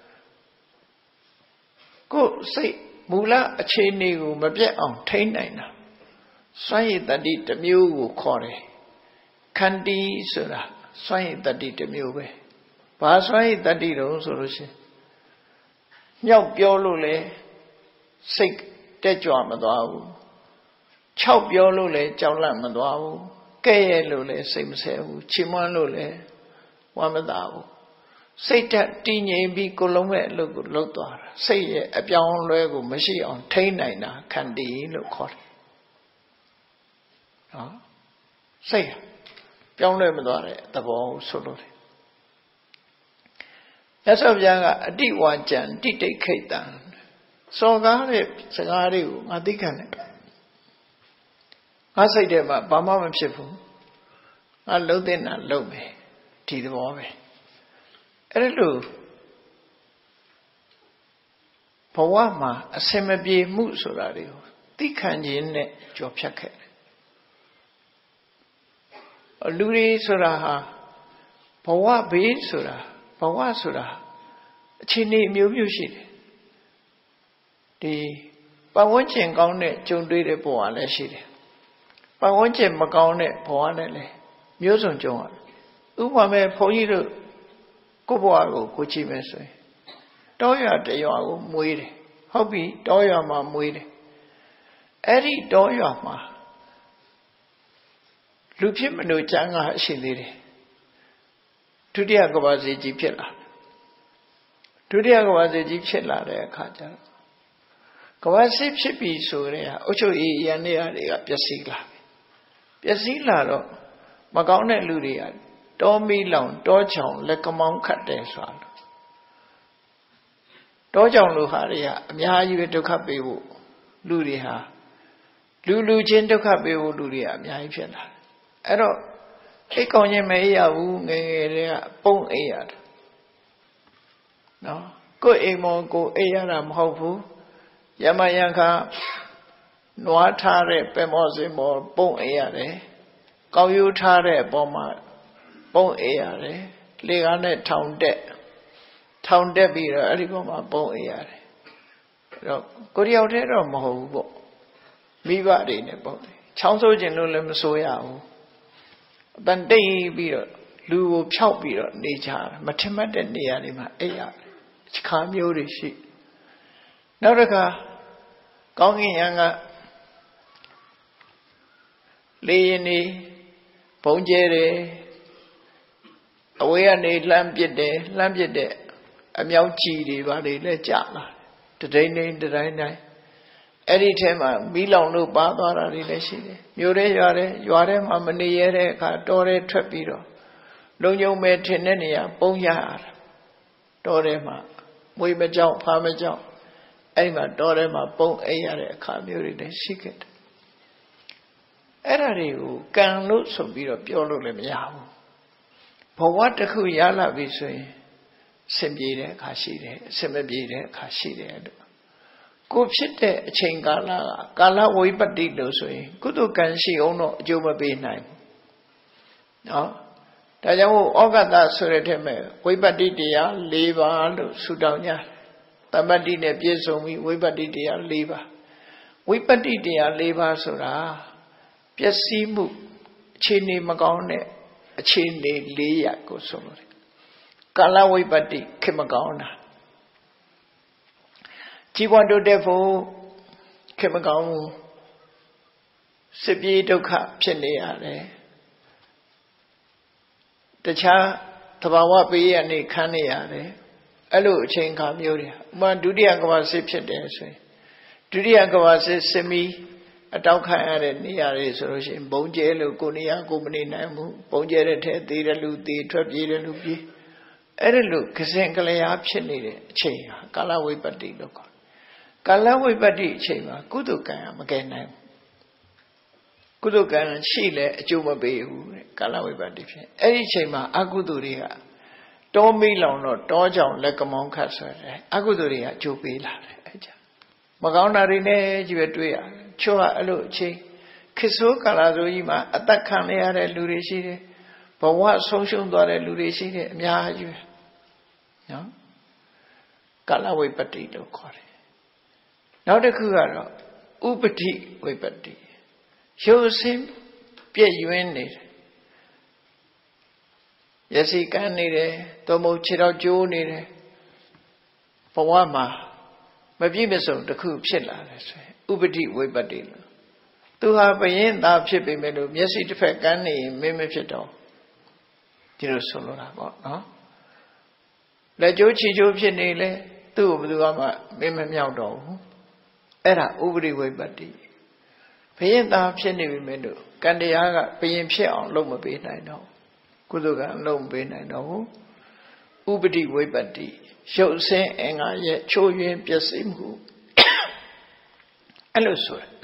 ကိုယ်စိတ်မူလအခြေအနေကိုမပြတ်အောင်ထိန်းနိုင်တာစွမ်းရည်တတိတစ်မျိုးကိုခေါ်တယ်ခန္တီဆိုတာစွမ်းရည်တတိတစ်မျိုးပဲဘာစွမ်းရည်တတိတုံးဆိုလို့ရှိရင်မြောက်ပြောလို့လေစိတ်တက်ကြွမသွားဘူးခြောက်ပြောလို့လေကြောက်လန့်မသွားဘူးကဲ့ရဲ့လို့လေစိတ်မဆဲဘူးချီးမွမ်းလို့လေဝမ်းမသာဘူးစိတ်ဓာတ်တည်ငြိမ်ပြီးကိုလုံးမဲ့အလုပ်ကိုလုပ်သွားတာစိတ်ရဲ့အပြောင်းအလဲကိုမရှိအောင်ထိန်းနိုင်တာခန္တီလို့ခေါ်တယ်နော်စိတ်ပြောင်းလဲမသွားတဲ့သဘောဆိုလို့တယ်မြတ်စွာဘုရားကအတိဝါကြံတိတိတ်ခိတ်တံစော်ကားတဲ့စကားတွေကိုငါသိခံတယ်ငါစိတ်ထဲမှာဘာမှမဖြစ်ဘူးငါလှုပ်တဲ့နာလှုပ်မယ်ဒီသဘောပဲအဲ့လိုဘဝမှာအစင်မပြေမှုဆိုတာတွေကိုသိခံခြင်းနဲ့ကြော်ဖြတ်ခဲ့တယ်လူတွေဆိုတာဟာဘဝဘေးဆိုတာဘဝဆိုတာအခြေအနေအမျိုးမျိုးရှိတယ်ဒီပတ်ဝန်းကျင်ကောင်းတဲ့ကြုံတွေ့တဲ့ဘဝလည်းရှိတယ်ပတ်ဝန်းကျင်မကောင်းတဲ့ဘဝနဲ့လည်းမျိုးစုံကြုံရတယ်ဥပမာမဲ့ဘုန်းကြီးတို့ကိုယ့်ဘဝကိုကိုကြည့်မယ်ဆိုရင်တောရွာတရွာကိုမွေးတယ်ဟုတ်ပြီတောရွာမှာမွေးတယ်အဲ့ဒီတောရွာမှာလူဖြစ်မလို့ကျမ်းကရှိသေးတယ်ဒုတိယကမ္ဘာစစ်ကြီးဖြစ်လာဒုတိယကမ္ဘာစစ်ကြီးဖြစ်လာတဲ့အခါကျတော့ကမ္ဘာစစ်ဖြစ်ပြီဆိုတဲ့အုတ်ချုပ်ရေးရန်နေရတွေကပျက်စီးလာပျက်စီးလာတော့မကောင်းတဲ့လူတွေကတောမီလောင်တောချောင်လက်ကမောင်းခတ်တယ်ဆိုတာတောချောင်လူဟာတွေကအများကြီးပဲဒုက္ခပေးဖို့လူတွေဟာလူလူချင်းဒုက္ခပေးဖို့လူတွေကအများကြီးဖြစ်လာတယ်အဲ့တော့အိတ်ကောင်းချင်းမအေးရဘူးငယ်ငယ်တွေကပုံအေးရတယ်နော်ကိုယ်အိမ်မောကိုအေးရတာမဟုတ်ဘူးယမယံခါနွားထားတဲ့ပဲမောစင်မောပုံအေးရတယ်ကောက်ယူထားတဲ့အပေါ်မှာပုံအေးရတယ်လေကားနဲ့ထောင်တက်ထောင်တက်ပြီးတော့အဲ့ဒီပေါ်မှာပုံအေးရတယ်အဲ့တော့ကိုရီးယားထဲတော့မဟုတ်ဘူးပေါ့မိဘတွေနဲ့ပုံချောင်းဆိုးခြင်းလို့လည်းမဆိုရဘူးအတန်တိတ်ပြီးတော့လူကိုဖြောက်ပြီးတော့နေကြတယ်မထင်မှတ်တဲ့နေရာတွေမှာအဲ့ရတယ်ခါမျိုးတွေရှိနောက်တစ်ခါကောင်းကင်ယံကလေရင်နေဘုံကျဲတယ်အဝေးကနေလှမ်းပစ်တယ်လှမ်းပစ်တဲ့အမြောက်ကြီးတွေဘာတွေလဲကြာလာတဒိန်ဒိန်တတိုင်းတိုင်းအဲ့ဒီထဲမှာမီးလောင်လို့ပါသွားတာတွေလည်းရှိတယ်မြို့ထဲရွာထဲရွာထဲမှာမနေရတဲ့အခါတောထဲထွက်ပြီးတော့လုံုံမဲ့ထင်တဲ့နေရာပုံရရတာတောထဲမှာမွေမကြောက်ဖားမကြောက်အဲ့မှာတောထဲမှာပုံအိပ်ရတဲ့အခါမျိုးတွေလည်းရှိခဲ့တယ်အဲ့ဒါတွေကိုကံလို့ဆိုပြီးတော့ပြောလို့လည်းမရဘူးဘဝတစ်ခုရလာပြီဆိုရင်အဆင်ပြေတဲ့အခါရှိတယ်အဆင်မပြေတဲ့အခါရှိတယ်လို့ကိုဖြစ်တဲ့အချိန်ကာလကကာလဝိပတ္တိလို့ဆိုရင်ကုသကံရှိအောင်တော့အကျိုးမပေးနိုင်ဘူးနော်ဒါကြောင့်ဩဃတဆိုတဲ့ထဲမှာဝိပတ္တိတရား၄ပါးလို့ဆုတောင်းကြတမ္ပတ္တိနဲ့ပြည့်စုံပြီးဝိပတ္တိတရား၄ပါးဝိပတ္တိတရား၄ပါးဆိုတာပျက်စီးမှုအခြေအနေမကောင်းတဲ့အခြေအနေ၄ရပ်ကိုဆိုလို့တယ်ကာလဝိပတ္တိခေမကောင်းတာជីវတုတဲ့ဖို့ခေမကောင်းဘူးစစ်ပြေးဒုက္ခဖြစ်နေရတယ်တခြားသဘာဝပေးရနေခံနေရတယ်အဲ့လိုအချိန်ခါမျိုးတွေဥမာဒုတိယကမ္ဘာစစ်ဖြစ်တယ်ဆိုရင်ဒုတိယကမ္ဘာစစ်စစ်မီးအတောက်ခံရတဲ့နေရာတွေဆိုလို့ရှိရင်ဘုံကျဲလို့ကိုနေရာကိုမနေနိုင်ဘူးဘုံကျဲတဲ့ထဲသေးတယ်လူသေးထွက်ပြေးတယ်လူပြေးအဲ့ဒါလို့ကစင်ကလျာဖြစ်နေတဲ့အချိန်ဟာကာလဝိပတ္တိလို့ခေါ်ကာလဝိပတ္တိအချိန်မှာကုသကံမကဲနိုင်ဘူးကုသကံရှိလဲအကျိုးမပေးဘူးတဲ့ကာလဝိပတ္တိဖြစ်အဲ့ဒီအချိန်မှာအကုသိုလ်တွေကတောမိလောင်တော့တောကြောင့်လက်ကမောင်းခတ်ဆွဲတယ်အကုသိုလ်တွေကအကျိုးပေးလာတယ်အဲ့ကြမကောင်းတာတွေနဲ့ကြီးပဲတွေ့ရတယ်ချို့ကအဲ့လိုအချိန်ခေတ်ဆိုးကာလဆိုကြီးမှာအသက်ခံရတဲ့လူတွေရှိတယ်ဘဝဆုံးရှုံးသွားတဲ့လူတွေရှိတယ်အများကြီးပဲနော်ကာလဝိပတ္တိလို့ခေါ်တယ်နောက်တစ်ခုကတော့ဥပတိဝိပတ္တိရုပ်ဆင်းပြည့်ယွင်းနေတယ်ရစီကန်းနေတယ်သို့မဟုတ်ခြေတော်ကျိုးနေတယ်ဘဝမှာမပြည့်မစုံတစ်ခုဖြစ်လာတယ်ဆိုရင်ဥပတိဝိပတ္တိလို့သူဟာဘယင်းသားဖြစ်ပေမဲ့လို့မျက်စိတစ်ဖက်ကန်းနေရင်မင်းမဖြစ်တော့ဒီလိုဆိုလိုတာပေါ့နော်လက်ကျိုးခြေကျိုးဖြစ်နေလေသူ့ကိုဘယ်သူမှမင်းမမြောက်တော့ဘူးအဲ့ဒါဥပတိဝိပတ္တိဘယင်းသားဖြစ်နေပေမဲ့လို့ကံတရားကဘယင်းဖြစ်အောင်လုပ်မပေးနိုင်တော့ကုသကအလုံးမပေးနိုင်တော့ဘူးဥပတိဝိပတ္တိရုပ်ဆင်းအင်္ဂါရဲ့ချိုးယွင်းပျက်စီးမှုအဲ့လိုဆိုရ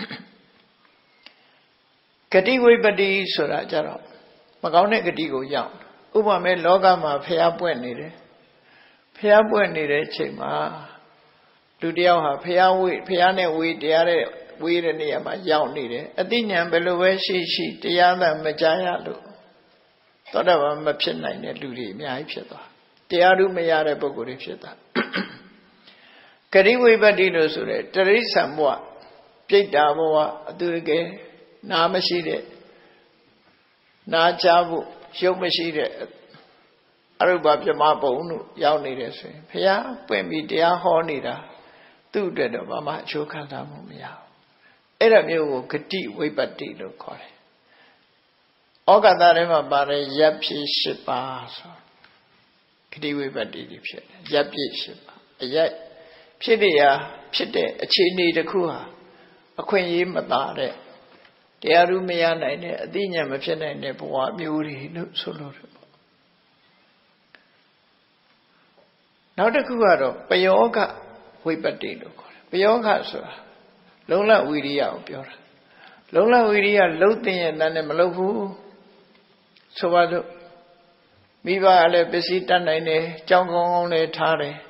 ဂတိဝိပတ္တိဆိုတာကြတော့မကောင်းတဲ့ဂတိကိုရောက်ဥပမာလောကမှာဖျားပွက်နေတယ်ဖျားပွက်နေတဲ့ချိန်မှာလူတယောက်ဟာဖျားဝေးဖျားနဲ့ဝေးတရားတဲ့ဝေးတဲ့နေရာမှာရောက်နေတယ်အသိဉာဏ်ဘယ်လိုပဲရှိရှိတရားသာမကြားရလို့သောတာပန်မဖြစ်နိုင်တဲ့လူတွေအများကြီးဖြစ်သွားတရားဓုမရတဲ့ပုဂ္ဂိုလ်တွေဖြစ်သွားဂတိဝိပတ္တိလို့ဆိုတဲ့တရိစ္ဆာန်ဘဝပြိတ္တာဘဝအတူတကယ်နာမရှိတဲ့နာချဖို့ရုပ်မရှိတဲ့အရုပပြမဘုံတို့ရောက်နေတယ်ဆိုရင်ဘုရားပွင့်ပြီးတရားဟောနေတာသူ့အတွက်တော့ဘာမှအကျိုးခံစားမှုမရဘူးအဲ့ဒါမျိုးကိုဂတိဝိပတ္တိလို့ခေါ်တယ်ဩဃတထဲမှာပါတဲ့ရပ်ဖြစ်၈ပါးဆိုဂတိဝိပတ္တိဖြစ်တယ်ရပ်ဖြစ်၈ပါးအရပ်ဖြစ်တရားဖြစ်တဲ့အခြေအနေတစ်ခုဟာအခွင့်အရေးမသာတဲ့တရားဓုမရနိုင်တဲ့အသိဉာဏ်မဖြစ်နိုင်တဲ့ဘဝမျိုးတွေလို့ဆိုလို့တယ်ပေါ့နောက်တစ်ခုကတော့ပယောဂဝိပတ္တိလို့ခေါ်တယ်ပယောဂဆိုတာလုံလဝိရိယကိုပြောတာလုံလဝိရိယလှုပ်တဲ့ရဲ့နဲ့မလှုပ်ဘူးဆိုပါတော့မိဘကလည်းပစ္စည်းတတ်နိုင်တယ်ကြောင်းကောင်းကောင်းလည်းထားတယ်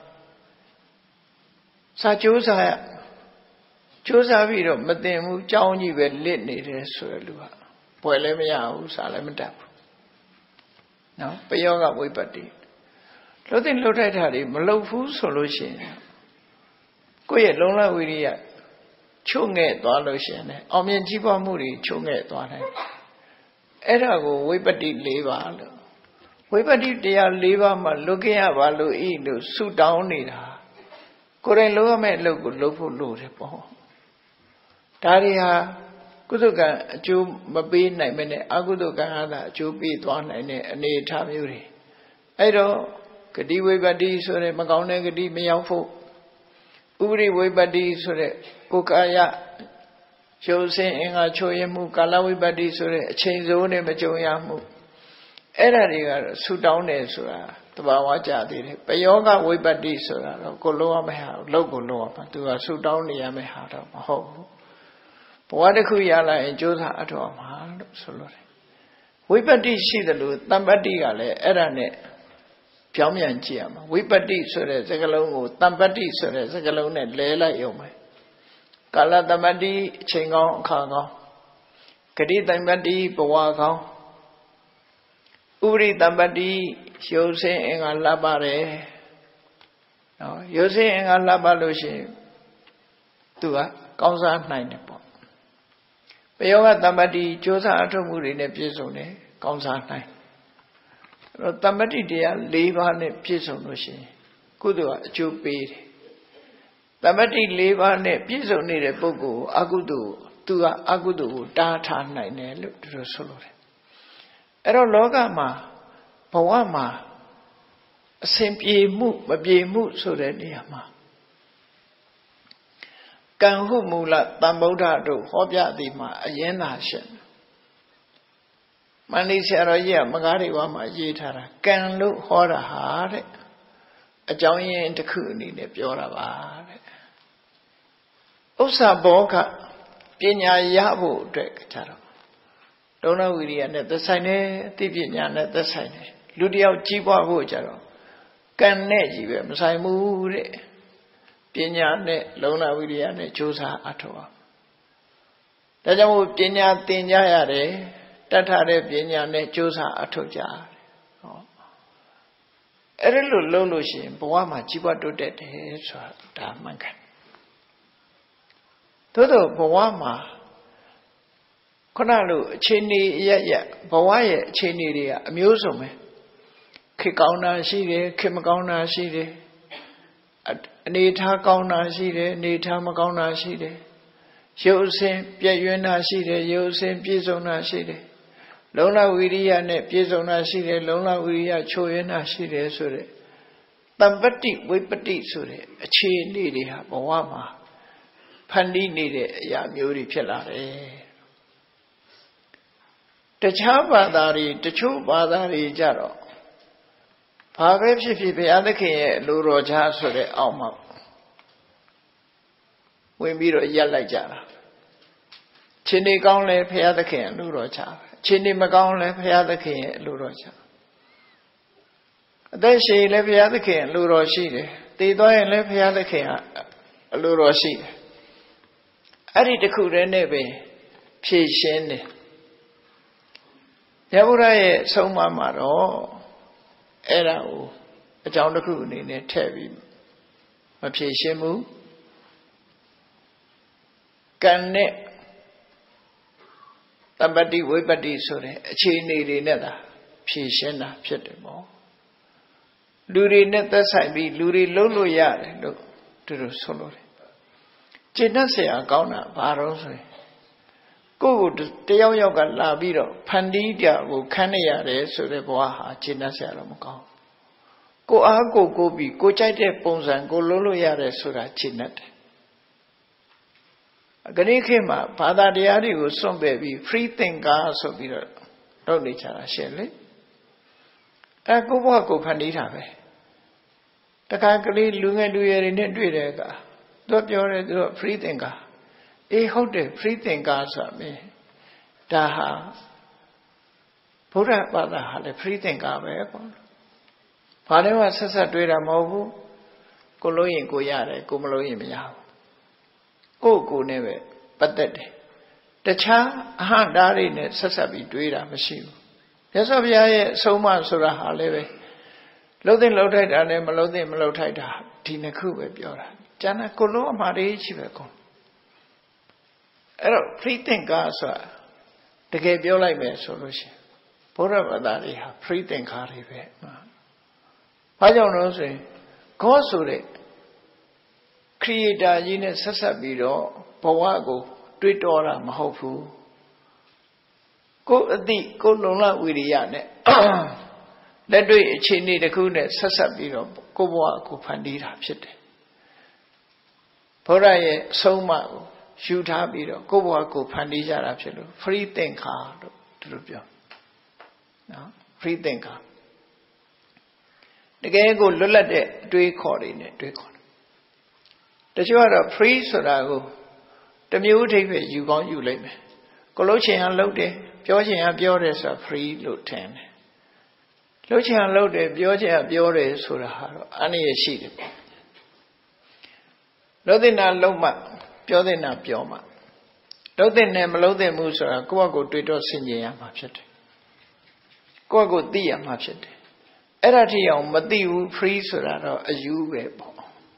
စာကြိုးစားရကြိုးစားပြီးတော့မသိဘူးကြောင်းကြီးပဲလစ်နေတယ်ဆိုရလူကပွဲလည်းမရဘူးစာလည်းမတတ်ဘူးနော်ပယောဂဝိပတ္တိလှုပ်တဲ့လှုပ်ထိုက်တာတွေမလှုပ်ဘူးဆိုလို့ရှိရင်ကိုယ့်ရဲ့လုံလဝိရိယချုံငဲ့သွားလို့ရှိရင်လည်းအောင်မြင်ကြီးပွားမှုတွေချုံငဲ့သွားတယ်အဲ့ဒါကိုဝိပတ္တိ၄ပါးလို့ဝိပတ္တိတရား၄ပါးမှလွတ်ခဲ့ရပါလို့ဤလို့ဆုတောင်းနေတာကိုယ်တိုင်လုပ်ရမယ့်အလုပ်ကိုလုပ်ဖို့လိုတယ်ပေါ့ဒါတွေဟာကုသကံအကျိုးမပေးနိုင်မနဲ့အကုသကံဟာသာအကျိုးပေးသွားနိုင်တဲ့အနေအထားမျိုးတွေအဲ့တော့ဂတိဝိပတ္တိဆိုတဲ့မကောင်းတဲ့ဂတိမရောက်ဖို့ဥပရိဝိပတ္တိဆိုတဲ့ကိုယ်ကာယရုပ်ဆင်းအင်္ဂါချိုးရမှုကာလဝိပတ္တိဆိုတဲ့အချိန်စိုးနဲ့မကြုံရမှုအဲ့ဒါတွေကတော့ဆူတောင်းတယ်ဆိုတာတဘာဝကြသေးတယ်ပယောဂဝိပတ္တိဆိုတာတော့ကိုလုံးရမယ့်ဟာလောက်ကိုလုံးရမှာသူကဆူတောင်းနေရမယ့်ဟာတော့မဟုတ်ဘူးဘဝတစ်ခုရလာရင်ကြိုးစားအထောက်မှာလို့ဆိုလို့တယ်ဝိပတ္တိရှိတယ်လို့တမ္ပတ္တိကလည်းအဲ့ဒါနဲ့ပြောင်းပြန်ကြည့်ရမှာဝိပတ္တိဆိုတဲ့စကားလုံးကိုတမ္ပတ္တိဆိုတဲ့စကားလုံးနဲ့လဲလိုက်ရုံပဲကာလတမ္ပတ္တိအချိန်ကောင်းအခါကောင်းဂတိတမ္ပတ္တိဘဝကောင်းဥပရိတမ္ပတ္တိရုပ်ဆင်းအင်္ဂါလှပတယ်နော်ရုပ်ဆင်းအင်္ဂါလှပလို့ရှိရင်သူကကောင်းစားနိုင်တယ်ပေါ့ပယောဂတမ္ပတ္တိကြိုးစားအထောက်မှုတွေနဲ့ပြည့်စုံတယ်ကောင်းစားနိုင်အဲ့တော့တမ္ပတ္တိတရား၄ပါးနဲ့ပြည့်စုံလို့ရှိရင်ကုသိုလ်ကအကျိုးပေးတယ်တမ္ပတ္တိ၄ပါးနဲ့ပြည့်စုံနေတဲ့ပုဂ္ဂိုလ်အကုသိုလ်သူကအကုသိုလ်ကိုတားထားနိုင်တယ်လို့သူတို့ဆိုလို့တယ်အဲ့တော့လောကမှာဘဝမှာအစဉ်ပြေမှုမပြေမှုဆိုတဲ့နေရာမှာကံဟုမူလတန်ဗုဒ္ဓတို့ဟောပြသည်မှာအရင်သာရှင်မန္တိဆရာတော်ကြီးကမကားတွေဝါမှာရေးထားတာကံလို့ဟောတာဟာတဲ့အကြောင်းရင်းတစ်ခုအနေနဲ့ပြောတာပါတဲ့ဥစ္စာဘောကပညာရဖို့အတွက်ကြတော့ဒုဏဝိရိယနဲ့သက်ဆိုင်တယ်အသိပညာနဲ့သက်ဆိုင်တယ်လူတယောက်ကြီးပွားဖို့ကြတော့ကံနဲ့ကြီးပဲမဆိုင်ဘူးတဲ့ပညာနဲ့လုံလဝိရိယနဲ့ကြိုးစားအထောက်အောင်ဒါကြောင့်မို့ပညာသင်ကြရတယ်တတ်ထားတဲ့ပညာနဲ့ကြိုးစားအထောက်ကြရတယ်ဟောအဲ့ဒါလို့လုပ်လို့ရှိရင်ဘဝမှာကြီးပွားတိုးတက်တယ်ဆိုတာဒါမှန်ကန်သို့တော့ဘဝမှာခုနလိုအခြေအနေအရရဘဝရဲ့အခြေအနေတွေကအမျိုးစုံပဲခေကောင်းတာရှိတယ်ခေမကောင်းတာရှိတယ်အနေထားကောင်းတာရှိတယ်အနေထားမကောင်းတာရှိတယ်ရုပ်အစဉ်ပြည့်ရွံ့တာရှိတယ်ရုပ်အစဉ်ပြည့်စုံတာရှိတယ်လုံလဝိရိယနဲ့ပြည့်စုံတာရှိတယ်လုံလဝိရိယချိုးယွင်းတာရှိတယ်ဆိုတဲ့တမ္ပတိဝိပတိဆိုတဲ့အခြေအနေတွေဟာဘဝမှာဖန်တီးနေတဲ့အရာမျိုးတွေဖြစ်လာတယ်တခြားဘာသာတွေတချို့ဘာသာတွေကြတော့ဘာပဲဖြစ်ဖြစ်ဘုရားသခင်ရဲ့အလိုတော်ချဆိုတဲ့အောက်မှာဝင်ပြီးတော့ရက်လိုက်ကြတာခြေနေကောင်းလဲဘုရားသခင်အလိုတော်ချခြေနေမကောင်းလဲဘုရားသခင်ရဲ့အလိုတော်ချအသက်ရှင်လဲဘုရားသခင်အလိုတော်ရှိတယ်တည်သွားရင်လဲဘုရားသခင်ကအလိုတော်ရှိတယ်အဲ့ဒီတစ်ခုတည်းနဲ့ပဲဖြည့်ရှင်းတယ်မြတ်ဗုဒ္ဓရဲ့ဆုံးမမှာတော့အဲ့ဒါကိုအကြောင်းတစ်ခုအနေနဲ့ထည့်ပြီးမဖြည့်ရှင်းဘူးကံနဲ့တပ္ပတိဝိပတိဆိုတဲ့အခြေအနေတွေနဲ့သာဖြည့်ရှင်းတာဖြစ်တယ်ပေါ့လူတွေနဲ့သက်ဆိုင်ပြီးလူတွေလုံးလို့ရတယ်လို့သူတို့ဆိုလို့တယ်ကျင့်တတ်เสียကောင်းတာဘာလို့ဆိုရင်ကိုယ့်ကိုတယောက်ယောက်ကလာပြီးတော့ဖန်တီးကြကိုခန်းနေရတယ်ဆိုတဲ့ဘဝဟာကျင့်တတ်เสียတော့မကောင်းကိုအားကိုကိုပြီးကိုကြိုက်တဲ့ပုံစံကိုလုံးလို့ရတယ်ဆိုတာကျင့်တတ်တယ်ဂရိခေတ်မှာဘာသာတရားတွေကိုစွန့်ပယ်ပြီး free thinker ဆိုပြီးတော့လုပ်နေကြတာရှင်းလေအဲကိုဘဝကိုဖန်တီးတာပဲတခါကလေးလူငယ်လူရွယ်တွေနဲ့တွေ့တဲ့အခါသူပြောတယ်သူတို့ free thinker အေးဟုတ်တယ် free thinker ဆိုတာမင်းဒါဟာဘုရားဘာသာဟာလေ free thinker ပဲပေါ့ဘာလဲမှဆက်ဆက်တွေးတာမဟုတ်ဘူးကိုလို့ရင်ကိုရတယ်ကိုမလို့ရင်မရဘူးကိုကိုနဲ့ပဲပတ်သက်တယ်တခြားအဟံတားတွေနဲ့ဆက်ဆက်ပြီးတွေးတာမရှိဘူးမြတ်စွာဘုရားရဲ့အဆုံးအမဆိုတာဟာလည်းပဲလှုပ်တဲ့လှုပ်ထိုက်တာနဲ့မလှုပ်တဲ့မလှုပ်ထိုက်တာဒီနှစ်ခုပဲပြောတာကျန်တဲ့ကိုလုံးအမှားတွေရှိပဲကောအဲ့တော့ free thinker ဆိုတာတကယ်ပြောလိုက်မယ်ဆိုလို့ရှိရင်ဘုရားဘာသာတွေဟာ free thinker တွေပဲဘာကြောင့်လို့ဆိုရင် God ဆိုတဲ့ creator ကြီးနဲ့ဆက်ဆက်ပြီးတော့ဘဝကိုတွေးတောတာမဟုတ်ဘူးကိုယ်အသိကိုယ်လုံလဝိရိယနဲ့လက်တွေ့အခြေအနေတစ်ခုနဲ့ဆက်ဆက်ပြီးတော့ကိုယ်ဘဝကိုဖန်တီးတာဖြစ်တယ်ဘုရားရဲ့အဆုံးအမကိုယူထားပြီးတော့ကိုယ့်ဘဝကိုဖန်တီးကြတာဖြစ်လို့ free thinker လို့သူတို့ပြောနော် free thinker တကယ်ကိုလွတ်လပ်တဲ့အတွေးခေါ်တွေနဲ့တွေးခေါ်တယ်တချို့ကတော့ free ဆိုတာကိုတမျိုးအဓိပ္ပာယ်ယူကောင်းယူလိုက်မယ်ကိုလှုပ်ချင်ဟန်လှုပ်တယ်ပြောချင်ဟန်ပြောတယ်ဆိုတာ free လို့ထင်တယ်လှုပ်ချင်ဟန်လှုပ်တယ်ပြောချင်ဟန်ပြောတယ်ဆိုတာဟာတော့အနည်းရရှိတယ်ပေါ့လှုပ်တဲ့နာလှုပ်မှပြောတဲ့နာပြောမှလှုပ်တဲ့နဲ့မလှုပ်တဲ့မှုဆိုတာကိုယ့်ဘက်ကိုတွေးတော့ဆင်ခြင်ရမှာဖြစ်တယ်ကိုယ့်ဘက်ကိုသိရမှာဖြစ်တယ်အဲ့ဒါထိအောင်မသိဘူး free ဆိုတာတော့အယူပဲပေါ့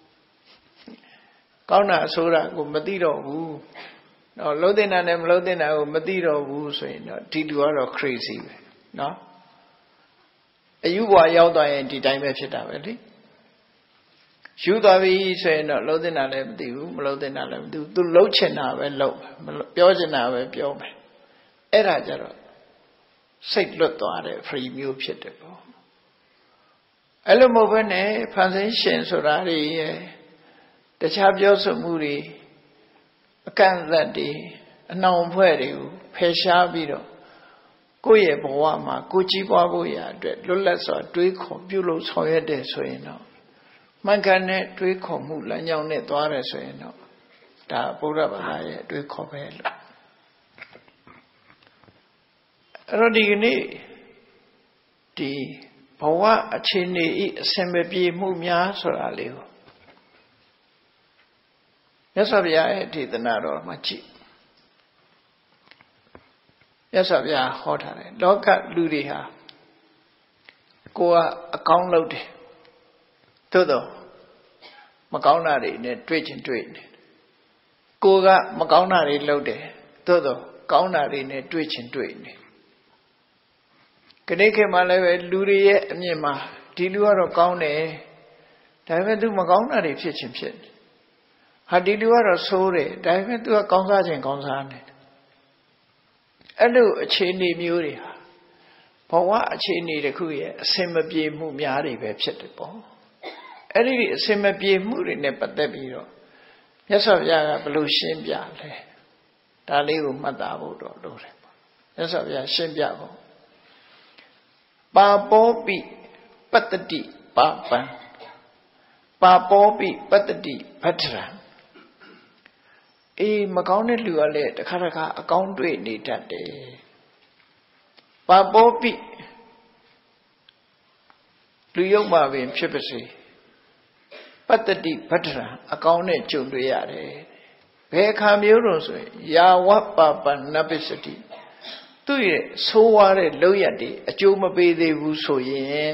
ကောင်းတာအဆိုးတာကိုမသိတော့ဘူးတော့လှုပ်တဲ့နာနဲ့မလှုပ်တဲ့နာကိုမသိတော့ဘူးဆိုရင်တော့ဒီလူကတော့ crazy ပဲနော်အယူဘွားရောက်သွားရင်ဒီတိုင်းပဲဖြစ်တာပဲလေယူသွားပြီဆိုရင်တော့လှုပ်တဲ့နာလည်းမသိဘူးမလှုပ်တဲ့နာလည်းမသိဘူးသူလှုပ်ချင်တာပဲလှုပ်ပြောချင်တာပဲပြောမယ်အဲ့ဒါကြတော့စိတ်လွတ်သွားတဲ့ free မျိုးဖြစ်တယ်ပေါ့အဲ့လိုမဟုတ်ဘဲနဲ့ဖန်ဆင်းရှင်ဆိုတာတွေရဲ့တခြားပြောဆိုမှုတွေအကန့်အသတ်တွေအနှောင်အဖွဲ့တွေကိုဖယ်ရှားပြီးတော့ကိုယ့်ရဲ့ဘဝမှာကိုကြီးပွားဖို့ရအတွက်လွတ်လပ်စွာတွေးခေါ်ပြုလုပ်ဆောင်ရွက်တယ်ဆိုရင်တော့မှန်ကန်တဲ့တွေးခေါ်မှုလမ်းကြောင်းနဲ့သွားတယ်ဆိုရင်တော့ဒါဗုဒ္ဓဘာသာရဲ့တွေးခေါ်ပဲလို့အဲ့တော့ဒီကနေ့ဒီဘဝအခြေအနေဤအစင်မပြေမှုများဆိုတာလေးကိုမြတ်စွာဘုရားရဲ့ဒေသနာတော်မှာကြည့်မြတ်စွာဘုရားဟောထားတယ်လောကလူတွေဟာကိုယ်ကအကောင်းလုပ်တယ်သို့တော့မကောင်းတာတွေနဲ့တွေ့ချင်းတွေ့နေကိုယ်ကမကောင်းတာတွေလုပ်တယ်သို့တော့ကောင်းတာတွေနဲ့တွေ့ချင်းတွေ့နေခဏခေတ်မှလည်းပဲလူတွေရဲ့အမြင်မှာဒီလူကတော့ကောင်းတယ်ဒါပေမဲ့သူမကောင်းတာတွေဖြစ်ချင်းဖြစ်တယ်ဟာဒီလူကတော့ဆိုးတယ်ဒါပေမဲ့သူကကောင်းစားခြင်းကောင်းစားနေတယ်အဲ့လိုအခြေအနေမျိုးတွေဟာဘဝအခြေအနေတစ်ခုရဲ့အစင်မပြေမှုများတွေပဲဖြစ်တယ်ပေါ့အဲ့ဒီအစင်မပြေမှုတွေနဲ့ပတ်သက်ပြီးတော့မြတ်စွာဘုရားကဘယ်လိုရှင်းပြလဲဒါလေးကိုမှတ်သားဖို့တော့လိုတယ်ပေါ့မြတ်စွာဘုရားရှင်းပြဖို့ပါပောပိပတ္တိပါပံပါပောပိပတ္တိဗတ္ထရံအေးမကောင်းတဲ့လူကလည်းတစ်ခါတစ်ခါအကောင်းတွေ့နေတတ်တယ်ပါပောပိလူယုတ်မှာပင်ဖြစ်ပါစေပတ္တိဗတ္ထရံအကောင်းနဲ့ကြုံတွေ့ရတယ်ဘယ်အခါမျိုးတော့ဆိုရင်ယာဝပပနပစ္စတိသူ့ရဲ့ဆိုးဝါးတဲ့လောက်ရတွေအကျိုးမပေးသေးဘူးဆိုရင်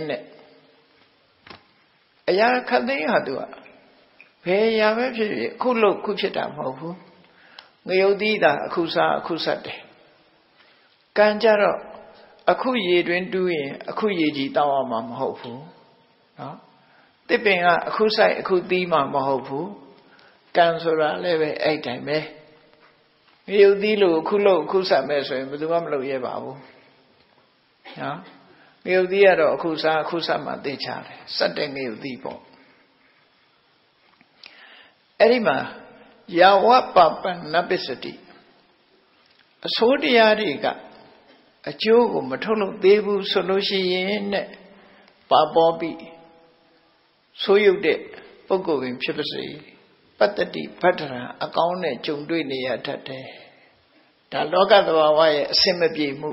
တဲ့အရာခတ်သိမ်းဟာသူကဘယ်အရာပဲဖြစ်ဖြစ်အခုလို့ခုဖြစ်တာမဟုတ်ဘူးငရုတ်သီးတာအခုစားအခုဆက်တယ်ကံကြတော့အခုရေတွင်တူးရင်အခုရေကြီးတောင်းအောင်မှာမဟုတ်ဘူးနော်တစ်ပင်ကအခုဆိုင်အခုသီးမှာမဟုတ်ဘူးကံဆိုတာလည်းပဲအဲ့တိုင်းပဲငရုတ်သီးလို့အခုလို့အခုဆက်မဲ့ဆိုရင်ဘယ်သူမှမလုပ်ရပါဘူးနော်ငရုတ်သီးကတော့အခုစားအခုဆက်မှသိချတယ်စက်တဲ့ငရုတ်သီးပေါ့အဲ့ဒီမှာယာဝပပနပစ္စတိအစိုးတရားတွေကအကျိုးကိုမထုတ်လို့သေးဘူးဆိုလို့ရှိရင်နဲ့ပါပောပိဆိုးရုပ်တဲ့ပုဂ္ဂိုလ်ပင်ဖြစ်ပါစေပတ္တိဗတ္ထရံအကောင်းနဲ့ကြုံတွေ့နေရတတ်တယ်ဒါလောကသဘာဝရဲ့အစင်မပြေမှု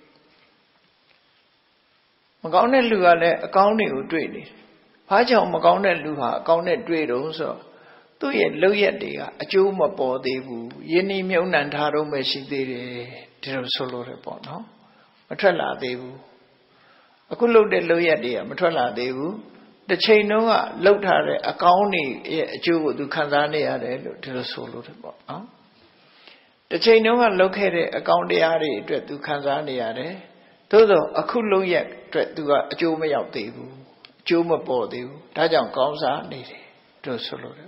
မကောင်းတဲ့လူကလည်းအကောင်းတွေကိုတွေ့နေဘာကြောင့်မကောင်းတဲ့လူဟာအကောင်းနဲ့တွေ့တော့ဆိုသူ့ရဲ့လောက်ရက်တွေကအကျိုးမပေါ်သေးဘူးယဉ်ဤမြုံနှံထားတော့မှရှိသေးတယ်ဒီလိုဆိုလို့ရပေါ့နော်မထွက်လာသေးဘူးအခုလှုပ်တဲ့လောက်ရက်တွေကမထွက်လာသေးဘူးတစ်ချိန်လုံးကလှုပ်ထားတဲ့အကောင်းတွေရဲ့အကျိုးကိုသူခံစားနေရတယ်လို့ဒီလိုဆိုလို့ရပေါ့နော်တစ်ချိန်လုံးကလှုပ်ခဲ့တဲ့အကောင်းတရားတွေအတွက်သူခံစားနေရတယ်သို့သောအခုလှုပ်ရက်အတွက်သူကအကျိုးမရောက်သေးဘူးအကျိုးမပေါ်သေးဘူးဒါကြောင့်ကောင်းစားနေတယ်ဒီလိုဆိုလို့ရ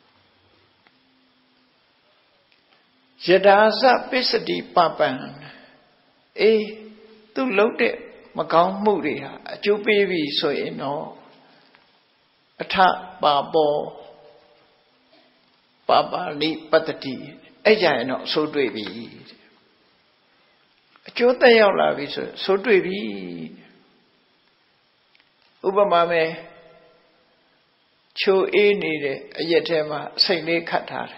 ယဒါစပစ္စတိပပံအေးသူလှုပ်တဲ့မကောင်းမှုတွေဟာအကျိုးပေးပြီဆိုရင်တော့အထပါပောပပလိပတ္တိအဲ့ကြရင်တော့ဆိုးတွေ့ပြီအကျိုးသက်ရောက်လာပြီဆိုဆိုးတွေ့ပြီဥပမာမဲ့ချိုအေးနေတဲ့အရက်ထဲမှာစိတ်လေးခတ်ထားတယ်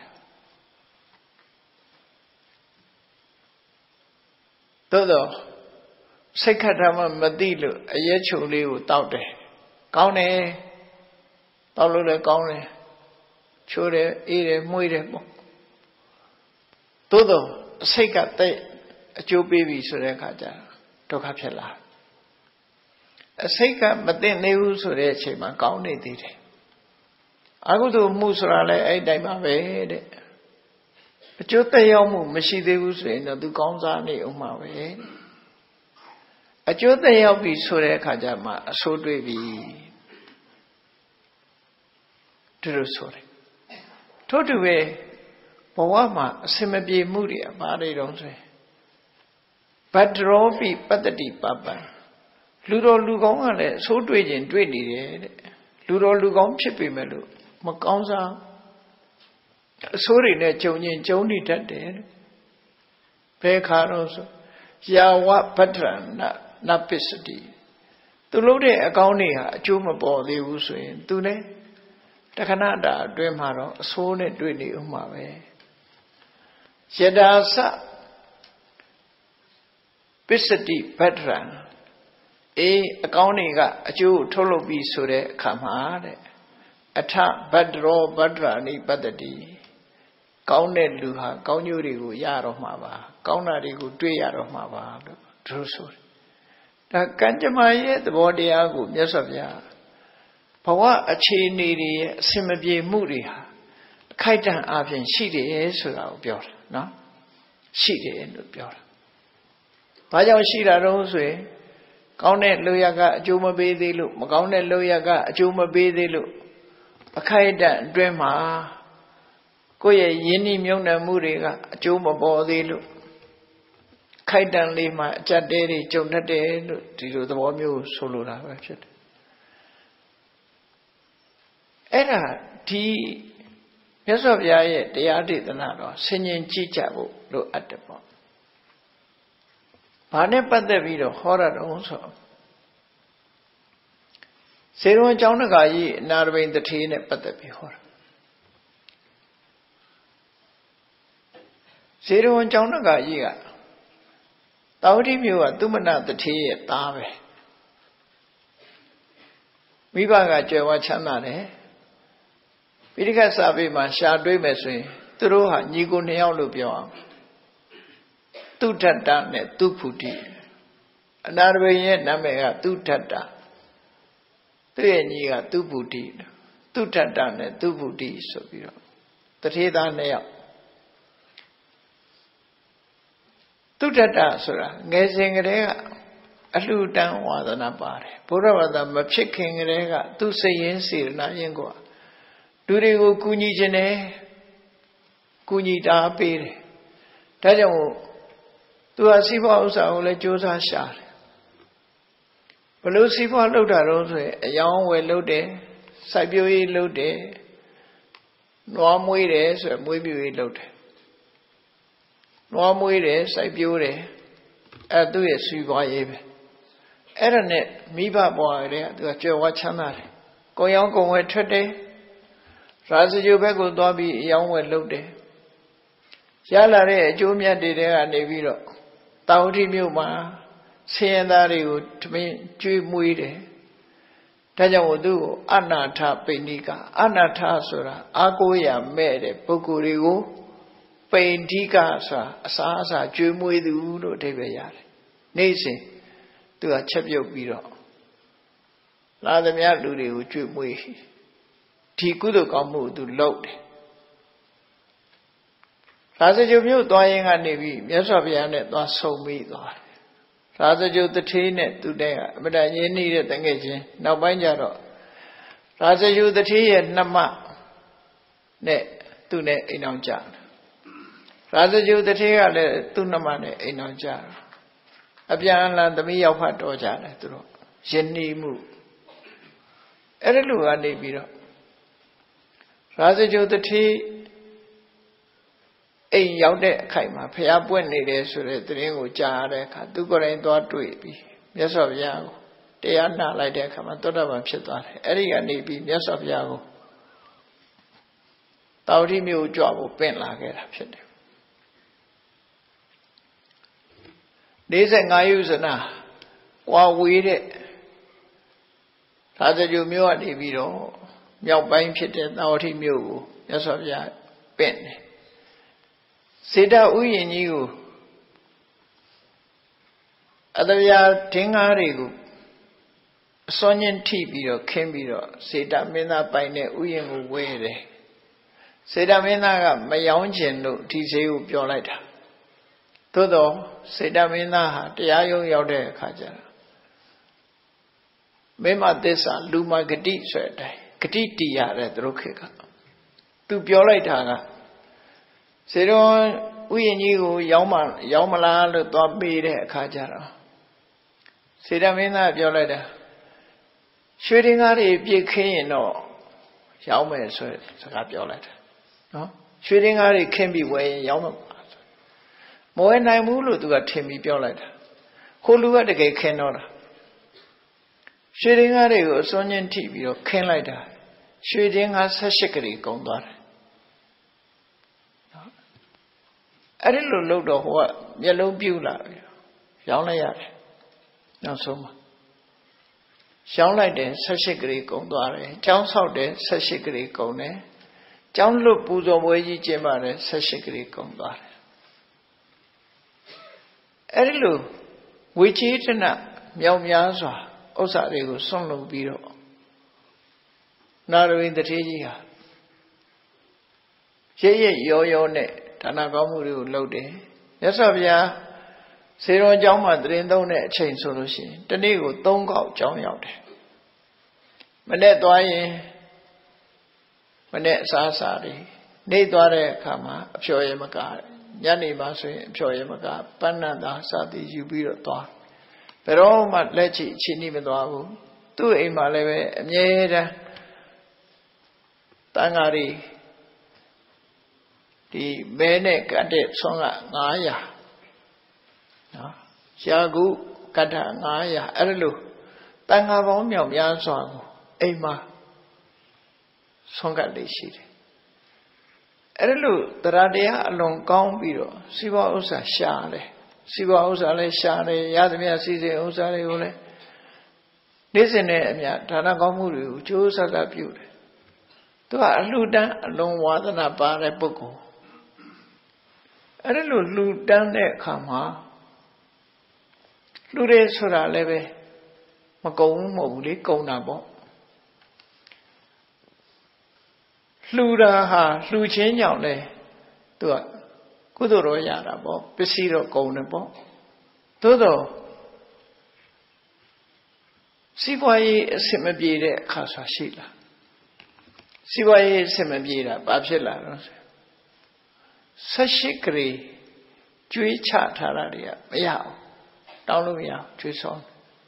သို့တော့စိတ်ခတ်တာမှမသိလို့အရက်ချုံလေးကိုတောက်တယ်ကောင်းတယ်တောက်လို့လည်းကောင်းတယ်ချိုးတယ်အေးတယ်မှုေးတယ်ပေါ့သို့တော့စိတ်ကတဲ့အကျိုးပေးပြီဆိုတဲ့အခါကျဒုက္ခဖြစ်လာအစိတ်ကမသိနေဘူးဆိုတဲ့အချိန်မှာကောင်းနေသေးတယ်အကုသိုလ်မှုဆိုတာလည်းအဲ့တိုင်းပါပဲတဲ့အကျိုးသက်ရောက်မှုမရှိသေးဘူးဆိုရင်တော့သူကောင်းစားနေအောင်မှာပဲအကျိုးသက်ရောက်ပြီဆိုတဲ့အခါကျမှအဆိုးတွေ့ပြီဒီလိုဆိုတယ်ထို့တူပဲဘဝမှာအစင်မပြေမှုတွေအပါတွေတော့ဆိုရင်ဗတ္တရောပိပတ္တိပပံလူတော်လူကောင်းကလည်းဆိုးတွေ့ခြင်းတွေ့နေတယ်တဲ့လူတော်လူကောင်းဖြစ်ပေမဲ့လို့မကောင်းစားဆိုးတွေနဲ့ကြုံရင်ကြုံနေတတ်တယ်ဘယ်ခါတော့ဆိုယာဝဗတ္တရဏနပစ္စတိသူလုပ်တဲ့အကောင်းတွေဟာအကျိုးမပေါ်သေးဘူးဆိုရင်သူလည်းတခဏတာအတွင်းမှာတော့အဆိုးနဲ့တွေ့နေဥမှာပဲယဒါစပစ္စတိဗတ္တရံအေးအကောင်းတွေကအကျိုးထုတ်လုပ်ပြီးဆိုတဲ့အခါမှာတဲ့အထဗတ္တရောဗတ္တရာနိပတ္တတိကောင်းတဲ့လူဟာကောင်းကျိုးတွေကိုရတော့မှာပါကောင်းတာတွေကိုတွေ့ရတော့မှာပါလို့သူဆိုတယ်ဒါကံကြမ္မာရဲ့သဘောတရားကိုမြတ်စွာဘုရားဘဝအခြေအနေတွေရဲ့အစင်မပြေမှုတွေဟာအခိုက်အတန့်အပြင်ရှိတယ်ဆိုတာကိုပြောတာနော်ရှိတယ်လို့ပြောတာဘာကြောင့်ရှိတာတော့ဆိုရင်ကောင်းတဲ့လုပ်ရကအကျိုးမပေးသေးလို့မကောင်းတဲ့လုပ်ရကအကျိုးမပေးသေးလို့အခိုက်အတန့်အတွင်းမှာကိုယ့်ရဲ့ယဉ်ဤမြုံနယ်မှုတွေကအကျိုးမပေါ်သေးလို့ခိုက်တန်လေးမှာအကြက်တဲတွေကြုံတတ်တယ်လို့ဒီလိုသဘောမျိုးဆိုလိုတာပဲဖြစ်တယ်အဲ့ဒါဒီမြတ်စွာဘုရားရဲ့တရားဒေသနာတော့ဆင်ញင်ကြည့်ကြဖို့လိုအပ်တယ်ပေါ့ဘာနဲ့ပတ်သက်ပြီးတော့ဟောရတော့ဆိုစေရွန်ကျောင်းတကာကြီးအနာရဘိန်တထေးနဲ့ပတ်သက်ပြီးဟောတာစေရွန်ကျောင်းတကာကြီးကတာဝတိမြို့ကသုမနတထေးရဲ့သားပဲမိဘကကြွယ်ဝချမ်းသာတယ်ပိဋကတ်စာပေမှာရှာတွေးမယ်ဆိုရင်သူတို့ဟာညီကိုနှစ်ယောက်လို့ပြောအောင်သူထတ္တနဲ့သူဖုတိအနာရဘိန်ရဲ့နာမည်ကသူထတ္တသူ့ရဲ့ညီကသူဖုတိသူထတ္တနဲ့သူဖုတိဆိုပြီးတော့တထေးသားနှစ်ယောက်သူထတ္တဆိုတာငယ်စဉ်ကတည်းကအလှူဒန်းဝါဒနာပါတယ်ဘုရားဘာသာမဖြစ်ခင်ကတည်းကသူစိတ်ရင်းစေတနာရင်းကလူတွေကိုကူညီခြင်းနဲ့ကူညီတာပေးတယ်ဒါကြောင့်သူဟာစီးပွားဥစ္စာကိုလည်းကြိုးစားရှာတယ်ဘလို့စီးပွားလုပ်တာတော့ဆိုရင်အယောင်းဝယ်လုပ်တယ်စိုက်ပျိုးရေးလုပ်တယ်နွားမွေးတယ်ဆိုရင်မွေးမြူရေးလုပ်တယ်နွားမွေးတယ်စိုက်ပျိုးတယ်အဲသူ့ရဲ့စီးပွားရေးပဲအဲ့ဒါနဲ့မိဘဘွားတွေကသူကကြွယ်ဝချမ်းသာတယ်ကိုရောင်းကုန်ဝယ်ထွက်တယ်ရာဇဂိုဘက်ကိုသွားပြီးအယောင်းဝယ်လုပ်တယ်ရလာတဲ့အကျိုးမြတ်တွေကနေပြီးတော့တာဝတိမြို့မှာဆင်းရဲသားတွေကိုတမင်ကျွေးမွေးတယ်ဒါကြောင့်သူ့ကိုအနာထပိဏိကအနာထဆိုတာအာကိုရမဲ့တဲ့ပုဂ္ဂိုလ်တွေကိုပိဏိကဆိုတာအစားအစာကျွေးမွေးသူလို့အဓိပ္ပာယ်ရတယ်နေ့စဉ်သူကချက်ပြုတ်ပြီးတော့လာသမျှလူတွေကိုကျွေးမွေးဒီကုသိုလ်ကောင်းမှုသူလုပ်တယ်ရာဇဂိုမြို့သွားရင်ကနေပြီးမြတ်စွာဘုရားနဲ့သွားဆုံပြီးသွားတယ်ရာဇဂိုတထေးနဲ့သူတည်းကအမတန်ရင်းနှီးတဲ့တငယ်ချင်းနောက်ပိုင်းကျတော့ရာဇဂိုတထေးရဲ့နှမနဲ့သူနဲ့အိမ်အောင်ကြတယ်ရာဇဂိုတထေးကလည်းသူ့နှမနဲ့အိမ်အောင်ကြတယ်အပြန်အလှန်သမီးရောက်ဖတ်တော်ကြတယ်သူတို့ယဉ်နှီးမှုအဲ့ဒီလိုကနေပြီးတော့ရာဇဂိုတထေးအိမ်ရောက်တဲ့အခိုက်မှာဖျားပွင့်နေတယ်ဆိုတဲ့သတင်းကိုကြားရတဲ့အခါသူကိုယ်တိုင်သွားတွေ့ပြီးမြတ်စွာဘုရားကိုတရားနာလိုက်တဲ့အခါမှာသောတာပန်ဖြစ်သွားတယ်အဲ့ဒီကနေပြီးမြတ်စွာဘုရားကိုတာဝတိမြို့ကြွဖို့ပင့်လာခဲ့တာဖြစ်တယ်၄၅ယုဇနာကွာဝေးတဲ့ရာဇဂိုမြို့ကနေပြီးတော့မြောက်ပိုင်းဖြစ်တဲ့တာဝတိမြို့ကိုမြတ်စွာဘုရားပင့်တယ်စေတဥယျာဉ်ကြီးကိုအတဗျာဒင်္ဂါတွေကိုအစွမ်းချင်းထိပြီးတော့ခင်းပြီးတော့စေတမင်းသားပိုင်တဲ့ဥယျာဉ်ကိုဝဲတယ်စေတမင်းသားကမယောင်းကျင်လို့ဒီဈေးကိုပြောလိုက်တာသို့တော့စေတမင်းသားဟာတရားရုံးရောက်တဲ့အခါကျတော့မိမသစ္စာလူမဂတိဆိုတဲ့အတိုင်းဂတိတည်ရတယ်သူတို့ခေတ်ကသူပြောလိုက်တာကစေတော်ဥယျာဉ်ကြီးကိုရောက်မရောက်မလားလို့သွားပေးတဲ့အခါကျတော့စေတမင်းသားပြောလိုက်တာရွှေတင်ကားတွေပြည့်ခင်းရင်တော့ရောက်မယ်ဆိုတဲ့စကားပြောလိုက်တာနော်ရွှေတင်းကားတွေခင်းပြီးဝယ်ရင်ရောင်းတော့မဝယ်နိုင်ဘူးလို့သူကထင်ပြီးပြောလိုက်တာဟိုလူကတကယ်ခင်းတော့တာရွှေတင်းကားတွေကိုအစွန်းချင်းထိပြီးတော့ခင်းလိုက်တာရွှေတင်းကား၁၈ကလေးကုန်သွားတယ်အဲ့ဒီလိုလုပ်တော့ဟိုကမျက်လုံးပြူလာပြီရောင်းလိုက်ရတယ်နောက်ဆုံးမှာရောင်းလိုက်တယ်၁၈ကလေးကုန်သွားတယ်ကျောင်းဆောက်တယ်၁၈ကလေးကုန်တယ်ကျောင်းလွတ်ပူဇော်ပွဲကြီးကျင်းပါတယ်၁၈ကလေးကုန်သွားတယ်အဲ့ဒီလိုဝေချေတနာမြောင်များစွာဥစ္စာတွေကိုဆွန့်လုပ်ပြီးတော့နာရဝိန်တထေးကြီးဟာရဲရဲရောရောနဲ့ဒါနကောင်းမှုတွေကိုလုပ်တယ်မြတ်စွာဘုရားစေတော်ကျောင်းမှာတရင်သုံးတဲ့အချိန်ဆိုလို့ရှိရင်တနေ့ကို၃ခေါက်ကျောင်းရောက်တယ်မနေ့သွားရင်မနေ့အစားအစာတွေနေ့သွားတဲ့အခါမှာအဖျော်ရည်မကားညနေမှဆိုရင်အဖျော်ရည်မကားပန်းနတ်သားစသည်ယူပြီးတော့သွားဘယ်တော့မှလက်ချီအချင်းကြီးမသွားဘူးသူ့အိမ်မှာလည်းပဲအမြဲတမ်းတန်ဃာတွေဒီမဲနဲ့ကတ်တဲ့ဆွမ်းက၅ရာနော်ရာခုကတ္ထ၅ရာအဲ့ဒါလို့တန်ဃာပေါင်းမြောက်များစွာကိုအိမ်မှာဆွမ်းကတ်လေးရှိတယ်အဲ့ဒါလို့တရားတရားအလွန်ကောင်းပြီးတော့စီးပွားဥစ္စာရှာတယ်စီးပွားဥစ္စာလည်းရှာတယ်ရသမျှစီစဉ်ဥစ္စာတွေကိုလည်းနေ့စဉ်နဲ့အမျှဒါနကောင်းမှုတွေကိုကြိုးစားစားပြုတယ်သူကအလှူဒန်းအလွန်ဝါသနာပါတဲ့ပုဂ္ဂိုလ်အဲ့ဒါလို့လှူဒန်းတဲ့အခါမှာလှူတယ်ဆိုတာလည်းပဲမကုံဘူးမဟုတ်ဘူးလေကုံတာပေါ့လှူတာဟာလှူခြင်းကြောင့်လေသူကကုသိုလ်တော်ရတာပေါ့ပစ္စည်းတော့ကုန်တယ်ပေါ့သို့တော့စီးပွားရေးအဆင်မပြေတဲ့အခါဆိုရှိလားစီးပွားရေးအဆင်မပြေတာဘာဖြစ်လာတော့၁၈ကလေးကျွေးချထားတာတွေကမရအောင်တောင်းလို့မရအောင်ကျွေးဆောင်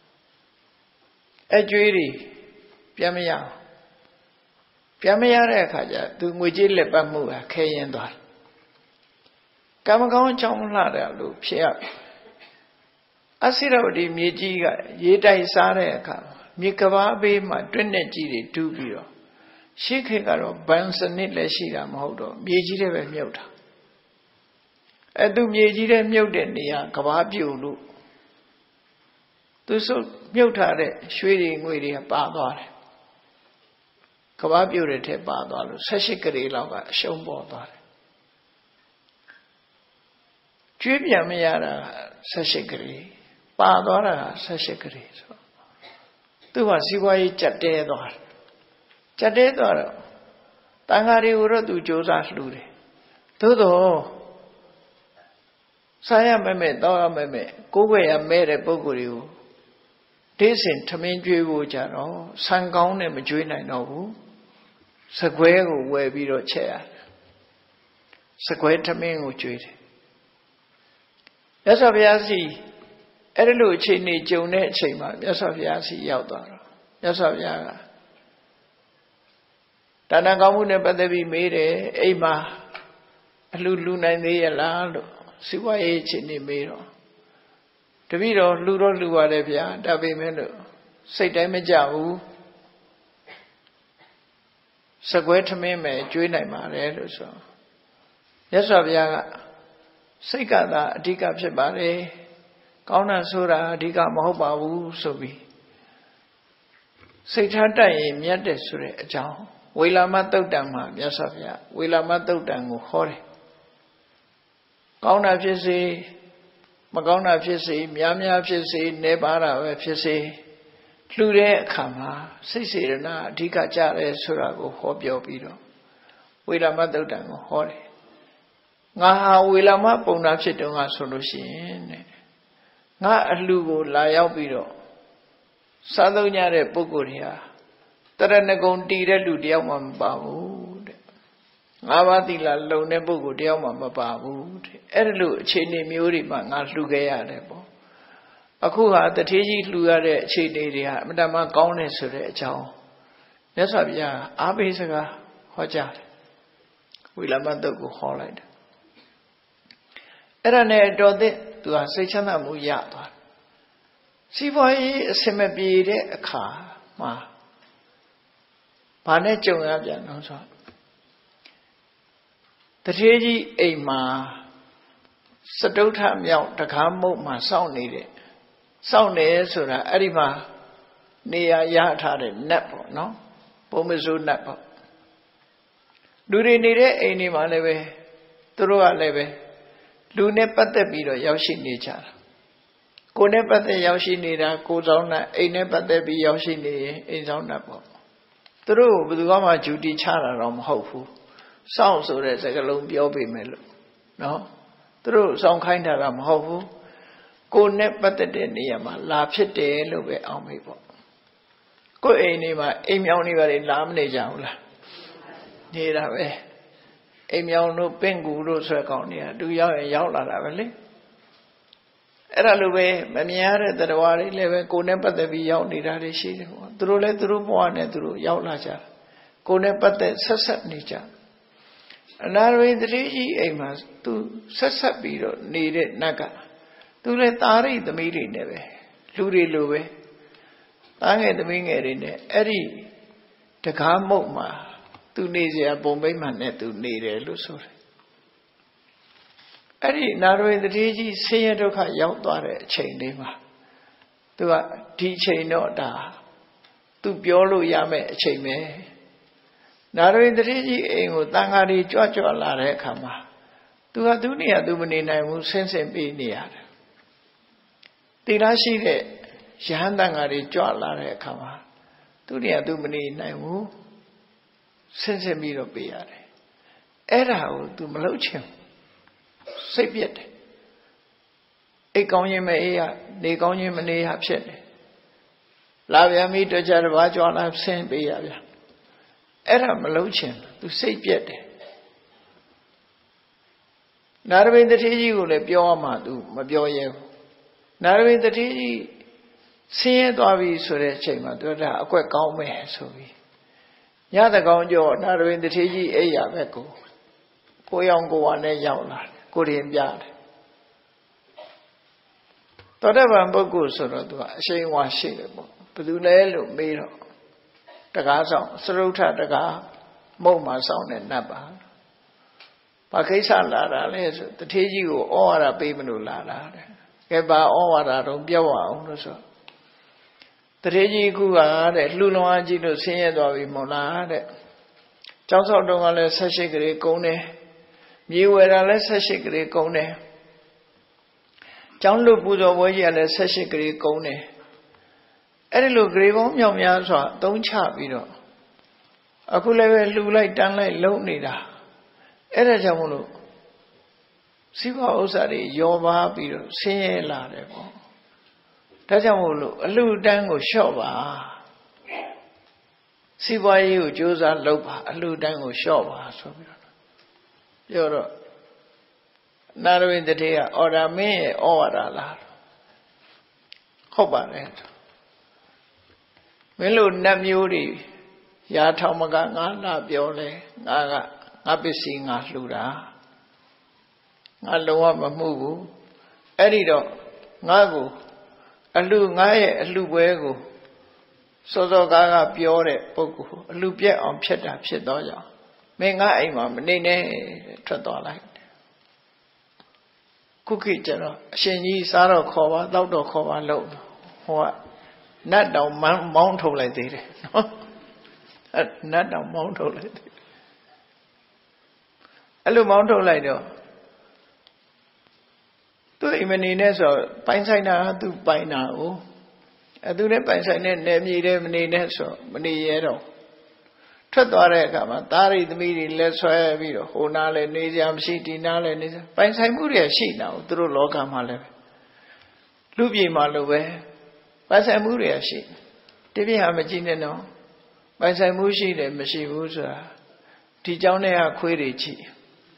အကျွေးတွေပြန်မရအောင်ပြန်မရတဲ့အခါကျသူငွေကြေးလက်ပတ်မှုဟာခဲရင်သွားတယ်ကံမကောင်းအကြောင်းလှတယ်လို့ဖြစ်ရအစိရဝတီမြေကြီးကရေတိုက်စားတဲ့အခါမြေကဘာဘေးမှာတွင်းနဲ့ကြီးတွေတူးပြီးတော့ရှေ့ခေတ်ကတော့ဘန်စနစ်လည်းရှိတာမဟုတ်တော့မြေကြီးတွေပဲမြုပ်တာအဲ့သူမြေကြီးတွေမြုပ်တဲ့နေရာကဘာပြုတ်လို့သူစုမြုပ်ထားတဲ့ရွှေတွေငွေတွေကပါသွားတယ်ကဘာပြုတ်တဲ့ထဲပါသွားလို့၁၈ကလေးလောက်ကအရှုံးပေါ်သွားတယ်ကျွေးပြန်မရတာ၁၈ကလေးပါသွားတာ၁၈ကလေးဆိုသူကစီးပွားရေးကြက်တဲသွားတယ်ကြက်တဲသွားတော့တန်ဃာတွေကိုတော့သူစ조사လှူတယ်သို့တော့စားရမဲ့မဲ့တောက်ရမဲ့မဲ့ကိုယ်ွယ်ရမဲ့တဲ့ပုဂ္ဂိုလ်တွေကိုဒေးစင်ထမင်းကျွေးဖို့ကြတော့ဆန်ကောင်းနဲ့မကျွေးနိုင်တော့ဘူးစကွဲကိုဝယ်ပြီးတော့ချက်ရတယ်စကွဲထမင်းကိုကျွေးတယ်မြတ်စွာဘုရားစီအဲ့ဒီလိုအခြေအနေကြုံတဲ့အချိန်မှာမြတ်စွာဘုရားစီရောက်သွားတော့မြတ်စွာဘုရားကဒါနကောင်းမှုနဲ့ပတ်သက်ပြီးမေးတယ်အိမ်မှာအလှလှနိုင်သေးရဲ့လားလို့စီဝါရေးအခြေအနေမေးတော့တပည့်တော်လှတော့လှပါတယ်ဗျာဒါပေမဲ့လို့စိတ်တိုင်းမကြဘူးစကွဲထမင်းမယ်ကျွေးနိုင်ပါတယ်လို့ဆိုမြတ်စွာဘုရားကစိတ်ကသာအဓိကဖြစ်ပါတယ်ကောင်းတာဆိုတာအဓိကမဟုတ်ပါဘူးဆိုပြီးစိတ်ထားတက်ရင်မြတ်တယ်ဆိုတဲ့အကြောင်းဝေလာမသုတ်တံမှာမြတ်စွာဘုရားဝေလာမသုတ်တံကိုဟောတယ်ကောင်းတာဖြစ်စေမကောင်းတာဖြစ်စေများများဖြစ်စေနေပါတာပဲဖြစ်စေလှူတဲ့အခါမှာစိတ်စေတနာအဓိကကြတယ်ဆိုတာကိုဟောပြောပြီးတော့ဝေလာမသုတ်တံကိုဟောတယ်ငါဟာဝေလာမပုံနာဖြစ်တုန်းကဆိုလို့ရှိရင်တဲ့ငါအလှကိုလာရောက်ပြီးတော့စားသုံးကြတဲ့ပုဂ္ဂိုလ်တွေဟာတရဏဂုံတည်တဲ့လူတယောက်မှမပါဘူးတဲ့ငါးပါးသီလလုံတဲ့ပုဂ္ဂိုလ်တယောက်မှမပါဘူးတဲ့အဲ့ဒါလို့အခြေအနေမျိုးတွေမှာငါလှူခဲ့ရတယ်ပေါ့အခုဟာတထေးကြီးလှူရတဲ့အခြေအနေတွေဟာအမှန်တမ်းကောင်းတယ်ဆိုတဲ့အကြောင်းမြတ်စွာဘုရားအားပေးစကားဟောကြားတယ်ဝိလမတုတ်ကိုဟောလိုက်တယ်အဲ့ဒါနဲ့တော်တဲ့သူဟာစိတ်ချမ်းသာမှုရသွားတယ်စီးပွားရေးအစင်မပြေတဲ့အခါမှာဘာနဲ့ကြုံရပြန်တော့ဆိုတထေးကြီးအိမ်မှာစတုထမြောက်တကားမုတ်မှာစောင့်နေတဲ့စောင့်နေဆိုတာအဲ့ဒီမှာနေရာရထားတဲ့နတ်ပေါ့နော်ပုံမစိုးနတ်ပေါ့လူတွေနေတဲ့အိမ်တွေမှာလည်းပဲသူတို့ကလည်းပဲလူနဲ့ပတ်သက်ပြီးတော့ရောက်ရှိနေကြတာကိုယ်နဲ့ပတ်သက်ရောက်ရှိနေတာကိုယ်ဆောင်နတ်အိမ်နဲ့ပတ်သက်ပြီးရောက်ရှိနေရင်အိမ်ဆောင်နတ်ပေါ့သူတို့ဘယ်သူမှဂျူတီချတာတော့မဟုတ်ဘူးစောင့်ဆိုတဲ့စကားလုံးပြောပေမဲ့လို့နော်သူတို့စောင့်ခိုင်းတာတော့မဟုတ်ဘူးကိုယ်နဲ့ပတ်သက်တဲ့နေရာမှာလာဖြစ်တယ်လို့ပဲအောင်မေးပေါ့ကိုယ်အိမ်နေမှာအိမ်မြောင်နေပါလေလာမနေကြဘူးလားနေတာပဲအိမ်မြောင်တို့ပင့်ကူတို့ဆွဲကောင်းနေတာသူရောက်ရင်ရောက်လာတာပဲလေအဲ့ဒါလိုပဲမမြင်ရတဲ့တရားတွေလည်းပဲကိုယ်နဲ့ပတ်သက်ပြီးရောက်နေတာတွေရှိတယ်ပေါ့သူတို့လည်းသူတို့ဘဝနဲ့သူတို့ရောက်လာကြတယ်ကိုယ်နဲ့ပတ်သက်ဆက်ဆက်နေကြအနာရဝိတ္တိကြီးအိမ်မှာသူဆက်ဆက်ပြီးတော့နေတဲ့နတ်ကသူလည်းသားရိသမီးတွေနဲ့ပဲလူတွေလိုပဲသားငယ်သမီးငယ်တွေနဲ့အဲ့ဒီတကားမုတ်မှာသူနေเสียပုံပိမှန်နဲ့သူနေတယ်လို့ဆိုတယ်အဲ့ဒီနာရဝိတ္တိကြီးဆင်းရဲဒုက္ခရောက်သွားတဲ့အချိန်လေးမှာသူကဒီအချိန်တော့ဒါသူပြောလို့ရမယ့်အချိန်ပဲနာရဝိတ္တိကြီးအိမ်ကိုတန်ဃာတွေကြွကြွလာတဲ့အခါမှာသူကသူနေရသူမနေနိုင်ဘူးဆင်းဆင်းပြီးနေရတယ်တိရရှိတဲ့ယဟန်တန်ဃာတွေကြွလာတဲ့အခါမှာသူနေရသူမနေနိုင်ဘူးဆင်းဆင်းပြီးတော့ပေးရတယ်အဲ့ဒါကိုသူမလုပ်ချင်စိတ်ပြက်တယ်အိတ်ကောင်းရင်မအေးရနေကောင်းရင်မနေရဖြစ်တယ်လာပြန်ပြီးတော့ကြတပါးကြွလာဆင်းပေးရဗျာအဲ့ဒါမလုပ်ချင်သူစိတ်ပြက်တယ်နာရဝိတ္တိကြီးကိုလည်းပြောမှသူမပြောရဲဘူးနာရဝိတ္တိကြီးဆင်းရဲသွားပြီဆိုတဲ့အချိန်မှာသူကအကွက်ကောင်းမယ်ဆိုပြီးညတကောင်ကြောနာရဝိတ္တိကြီးအိယာဘက်ကိုကိုရောင်ကိုဝါနဲ့ရောက်လာတယ်ကိုရင်ပြတယ်သောတပန်ပုဂ္ဂိုလ်ဆိုတော့သူကအရှိန်ဝါရှိတယ်ပေါ့ဘယ်သူလဲလို့မေးတော့တကားဆောင်စရုထတကားမုတ်မှာဆောင်တဲ့နတ်ပါဘာကိစ္စလာတာလဲဆိုတထေးကြီးကိုဩဝါဒပေးမလို့လာတာတဲ့ကဲဘာဩဝါဒတော့ပြောအောင်လို့ဆိုတထေးကြီးကတဲ့လှူလွန်အားကြီးလို့ဆင်းရဲသွားပြီမို့လားတဲ့ကျောင်းဆောက်တုန်းကလည်းဆက်ရှိကလေးကုန်းတယ်မြေဝယ်တာလည်းဆက်ရှိကလေးကုန်းတယ်ကျောင်းလူပူဇော်ပွဲကြီးကလည်းဆက်ရှိကလေးကုန်းတယ်အဲ့ဒီလိုဂရေပေါင်းမြောက်များစွာသုံးချပြီးတော့အခုလည်းပဲလှူလိုက်တန်းလိုက်လုံနေတာအဲ့ဒါကြောင့်မလို့စီးပွားဥစ္စာတွေယောပါပြီးတော့ဆင်းရဲလာတယ်ပေါ့ဒါကြောင့်မို့လို့အလှူတန်းကိုလျှော့ပါစီးပွားရေးကိုကြိုးစားလုပ်ပါအလှူတန်းကိုလျှော့ပါဆိုပြီးတော့ပြောတော့နာရဝိတ္တိကအော်ဒါမင်းရဲ့ဩဝါဒလားဟုတ်ပါနဲ့မင်းတို့နတ်မျိုးတွေရာထောင်မကငါလာပြောလဲငါကငါပစ္စည်းငါလှူတာငါလုံးဝမမှုဘူးအဲ့ဒီတော့ငါကိုအလှငါရဲ့အလှပွဲကိုစောစောကားကပြောတဲ့ပုဂ္ဂိုလ်အလှပြက်အောင်ဖြစ်တာဖြစ်တော့ကြောင့်မင်းငါအိမ်မှာမနေနဲ့ထွက်သွားလိုက်ခုခေတ်ကျတော့အရှင်ကြီးစားတော့ခေါ်ပါတောက်တော့ခေါ်ပါလို့ဟိုကနတ်တောင်မောင်းထုတ်လိုက်သေးတယ်နော်နတ်တောင်မောင်းထုတ်လိုက်သေးတယ်အဲ့လိုမောင်းထုတ်လိုက်တော့သူအိမ်မနေနဲ့ဆိုပိုင်ဆိုင်တာသူပိုင်တာကိုအဲသူလည်းပိုင်ဆိုင်တဲ့နယ်မြေတဲ့မနေနဲ့ဆိုမနေရတော့ထွက်သွားတဲ့အခါမှာသားရိသမီးတွေလက်ဆွဲပြီးတော့ဟိုနားလည်းနေကြမရှိဒီနားလည်းနေကြပိုင်ဆိုင်မှုတွေရှိနေတာကိုသူတို့လောကမှာလည်းလူပြည်မှာလိုပဲပိုင်ဆိုင်မှုတွေရှိတပြည့်ဟာမကြည့်နဲ့နော်ပိုင်ဆိုင်မှုရှိတယ်မရှိဘူးဆိုတာဒီเจ้าနဲ့ကခွေးတွေကြည့်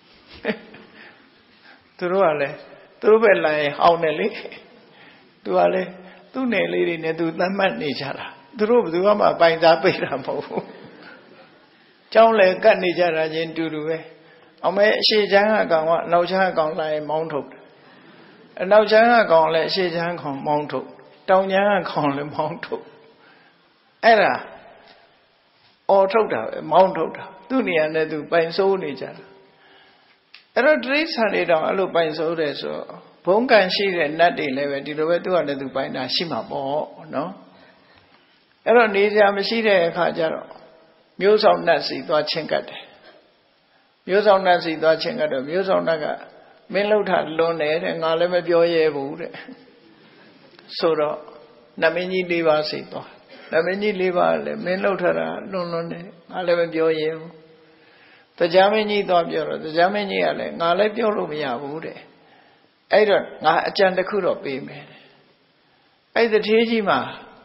သူတို့ကလည်းသူတို့ပဲလာရင်ဟောင်းတယ်လေသူကလည်းသူ့နယ်လေးတွေနဲ့သူသတ်မှတ်နေကြတာသူတို့ဘယ်သူမှပိုင်စားပေးတာမဟုတ်ဘူးကျောင်းလည်းကတ်နေကြတာချင်းတူတူပဲအောင်မဲအရှိချမ်းကကောင်ကအနောက်ချမ်းကကောင်လာရင်မောင်းထုတ်တယ်အနောက်ချမ်းကကောင်လည်းအရှိချမ်းကောင်မောင်းထုတ်တောင်ချမ်းကကောင်လည်းမောင်းထုတ်အဲ့ဒါအော်ထုတ်တာပဲမောင်းထုတ်တာသူ့နေရာနဲ့သူပိုင်စိုးနေကြတာအဲ့တော့တိရစ္ဆာန်တွေတောင်အဲ့လိုပိုင်စိုးတယ်ဆိုဘုံကံရှိတဲ့နတ်တွေလည်းပဲဒီလိုပဲသူကလည်းသူပိုင်တာရှိမှာပေါ့နော်အဲ့တော့နေကြမရှိတဲ့အခါကျတော့မျိုးဆောင်နတ်စီသွားချင်းကတ်တယ်မျိုးဆောင်နတ်စီသွားချင်းကတ်တော့မျိုးဆောင်နတ်ကမင်းလှုပ်တာလွန်တယ်တဲ့ငါလည်းမပြောရဲဘူးတဲ့ဆိုတော့နမင်းကြီး၄ပါးစီသွားနမင်းကြီး၄ပါးလည်းမင်းလှုပ်ထားတာလွန်လွန်တယ်ငါလည်းမပြောရဲဘူးတရားမင်းကြီးသွားပြောတော့တရားမင်းကြီးကလည်းငါလည်းပြောလို့မရဘူးတဲ့အဲ့တော့ငါအကြံတစ်ခုတော့ပေးမယ်အဲ့တထေးကြီးမှာ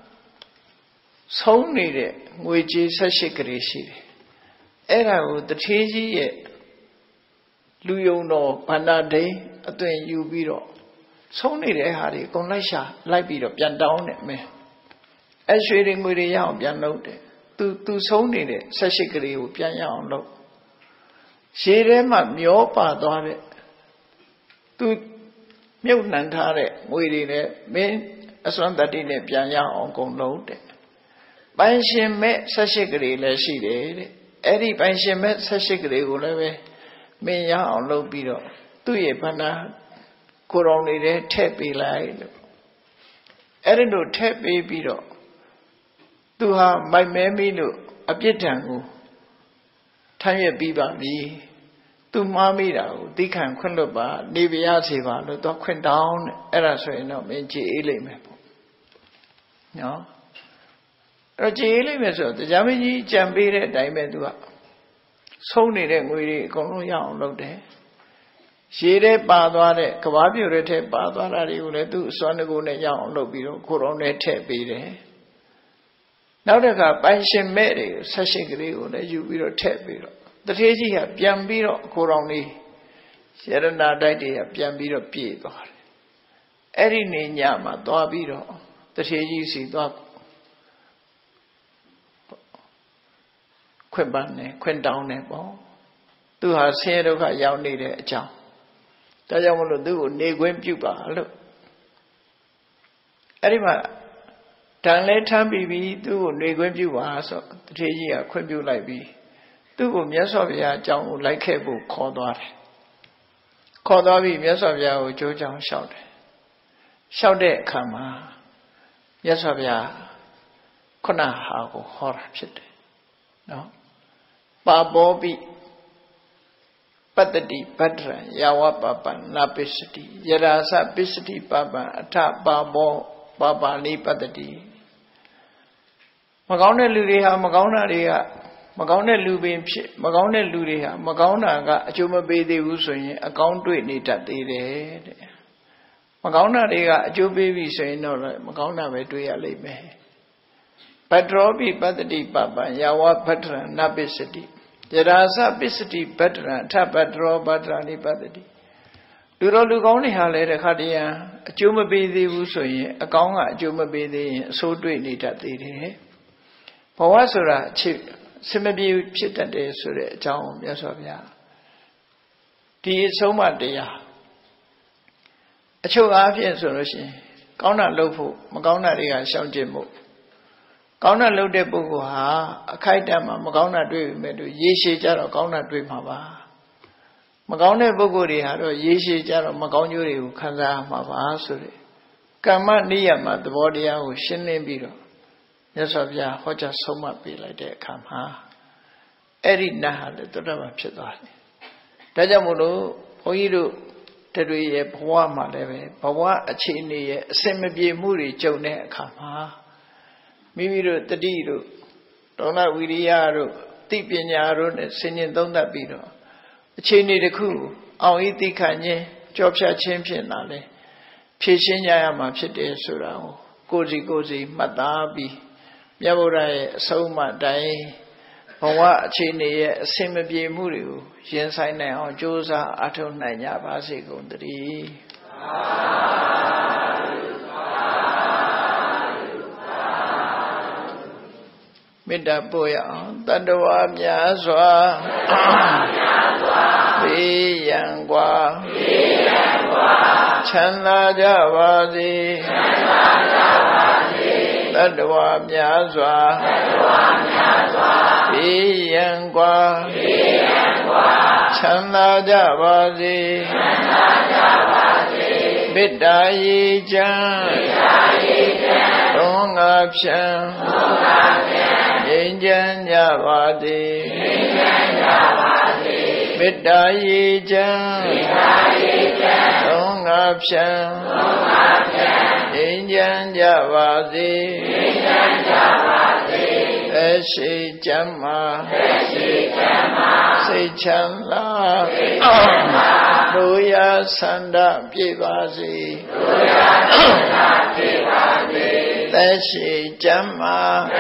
ဆုံးနေတဲ့ငွေကြေး၁၈ကလေးရှိတယ်အဲ့ဒါကိုတထေးကြီးရဲ့လူယုံတော်ဗန္ဒဒိအသွင်ယူပြီးတော့ဆုံးနေတဲ့ဟာတွေအကုန်လိုက်ရှာလိုက်ပြီးတော့ပြန်တောင်းတယ်မင်းအဲ့ရွှေတွေငွေတွေရအောင်ပြန်လုပ်တယ်သူသူဆုံးနေတဲ့၁၈ကလေးကိုပြန်ရအောင်လုပ်ရေထဲမှာမျောပါသွားတဲ့သူမြုပ်နှံထားတဲ့ငွေတွေနဲ့မင်းအစွမ်းတတိနဲ့ပြန်ရအောင်အကုန်လုံးတဲ့ပိုင်ရှင်မဲ့၁၈ကလေးလည်းရှိတယ်တဲ့အဲ့ဒီပိုင်ရှင်မဲ့၁၈ကလေးကိုလည်းပဲမင်းရအောင်လုပ်ပြီးတော့သူ့ရဲ့ဗန္ဒာကိုယ်တော်နေတဲ့ထည့်ပေးလိုက်လို့အဲ့ဒီလိုထည့်ပေးပြီးတော့သူဟာမိုက်မဲမိလို့အပြစ်ဒဏ်ကိုထမ်းရွက်ပြီးပါပြီသူမှားမိတာကိုသိခံခွင့်လွတ်ပါနေပြရစေပါလို့တော့ခွင့်တောင်းတယ်အဲ့ဒါဆိုရင်တော့မင်းကြည်အေးလိမ့်မယ်ပေါ့နော်အဲ့တော့ကြည်အေးလိမ့်မယ်ဆိုတော့တရားမင်းကြီးကြံပေးတဲ့အတိုင်းပဲသူကဆုံးနေတဲ့ငွေတွေအကုန်လုံးရအောင်လုပ်တယ်ရေထဲပါသွားတဲ့ကဘာပြိုတဲ့ထဲပါသွားတာတွေကိုလည်းသူ့အစွမ်းတကူနဲ့ရအောင်လုပ်ပြီးတော့ကိုယ်တော်နဲ့ထည့်ပေးတယ်နောက်တစ်ခါပိုင်ရှင်မဲ့တွေ၁၈ကလေးကိုလည်းယူပြီးတော့ထည့်ပြီးတော့တထေးကြီးကပြန်ပြီးတော့ကိုတော်လေးရတနာတိုက်တွေကပြန်ပြီးတော့ပြေးသွားတယ်အဲ့ဒီနေညမှာသွားပြီးတော့တထေးကြီးစီသွားခွင့်ပန်းတယ်ခွင့်တောင်းတယ်ပေါ့သူဟာဆင်းရဲဒုက္ခရောက်နေတဲ့အကြောင်းဒါကြောင့်မလို့သူ့ကိုနေခွင့်ပြုပါလို့အဲ့ဒီမှာတန်လဲထမ်းပြီးပြီးသူ့ကိုနေခွင့်ပြုပါဆိုတထေးကြီးကခွင့်ပြုလိုက်ပြီးသူ့ကိုမြတ်စွာဘုရားအကြောင်းကိုလိုက်ခဲ့ဖို့ခေါ်သွားတယ်ခေါ်သွားပြီးမြတ်စွာဘုရားကိုကြိုးကြောင်လျှောက်တယ်လျှောက်တဲ့အခါမှာမြတ်စွာဘုရားခုနဟာကိုဟောတာဖြစ်တယ်နော်ပါဘောပိပတ္တိဗတ္တရယာဝပပနာပစ္စတိယရာစပစ္စတိပပအထပါဘောပပါလိပတ္တိမကောင်းတဲ့လူတွေဟာမကောင်းတာတွေကမကောင်းတဲ့လူပင်ဖြစ်မကောင်းတဲ့လူတွေဟာမကောင်းတာကအကျိုးမပေးသေးဘူးဆိုရင်အကောင်းတွေ့နေတတ်သေးတယ်တဲ့မကောင်းတာတွေကအကျိုးပေးပြီဆိုရင်တော့မကောင်းတာပဲတွေ့ရလိမ့်မယ်ဗတ္တောပိပတ္တိပပံယာဝဗတ္တရနပစ္စတိယရာစပစ္စတိဗတ္တရအထဗတ္တောဗတ္တရနိပတ္တိလူတော်လူကောင်းတွေဟာလည်းတခါတည်းအကျိုးမပေးသေးဘူးဆိုရင်အကောင်းကအကျိုးမပေးသေးရင်အဆိုးတွေ့နေတတ်သေးတယ်ဘဝဆိုတာအချစ်စမပြေဖြစ်တတ်တယ်ဆိုတဲ့အကြောင်းမြတ်စွာဘုရားဒီအဆုံးမတရားအချုပ်အားဖြင့်ဆိုလို့ရှိရင်ကောင်းတာလုပ်ဖို့မကောင်းတာတွေကရှောင်ကျဉ်ဖို့ကောင်းတာလုပ်တဲ့ပုဂ္ဂိုလ်ဟာအခိုက်အတန့်မှာမကောင်းတာတွေ့ပြီမဲ့လို့ရေရှည်ကြတော့ကောင်းတာတွေ့မှာပါမကောင်းတဲ့ပုဂ္ဂိုလ်တွေဟာတော့ရေရှည်ကြတော့မကောင်းကျိုးတွေကိုခံစားရမှာပါဆိုတဲ့ကမ္မနိယမသဘောတရားကိုရှင်းလင်းပြီးတော့မြတ်စွာဘုရားဟောကြားဆုံးမပေးလိုက်တဲ့အခါမှာအဲ့ဒီနတ်ဟာလည်းတော်တော်မှဖြစ်သွားတယ်။ဒါကြောင့်မို့လို့ဘုန်းကြီးတို့တွေရဲ့ဘဝမှာလည်းပဲဘဝအခြေအနေရဲ့အစင်မပြေမှုတွေကြုံတဲ့အခါမှာမိမိတို့တတိတို့ဒေါနဝိရိယတို့သိပညာတို့နဲ့ဆင်ញင်သုံးသပ်ပြီးတော့အခြေအနေတစ်ခုအောင်ဤသိခံခြင်းကြောဖြတ်ခြင်းဖြစ်လာလဲဖြည့်ရှင်းကြရမှာဖြစ်တယ်ဆိုတာကိုကိုယ်စီကိုယ်စီမှတ်သားပြီးမြတ်ဗုဒ္ဓရဲ့အဆုံးအမတိုင်းဘဝအခြေအနေရဲ့အစင်မပြေမှုတွေကိုရင်ဆိုင်နိုင်အောင်ကြိုးစားအထောက်နိုင်ကြပါစေကုန်သတည်းမေတ္တာပို့ရအောင်တတ္တဝါများစွာဘေးရန်กว่าချမ်းသာကြပါစေတတ္တဝါများစွာဘေးရန်กว่าချမ်းသာကြပါစေမေတ္တာရေချမ်းသုံးငါဖြံငြိမ်းချမ်းကြပါစေမေတ္တာရေချမ်းသုံးငါဖြံငြိမ်းချမ်းကြပါစေသက်ရှိချမ်းသာစိတ်ချမ်းသာတို့ရဆန္ဒပြည့်ပါစေသက်ရှိချမ်းသာ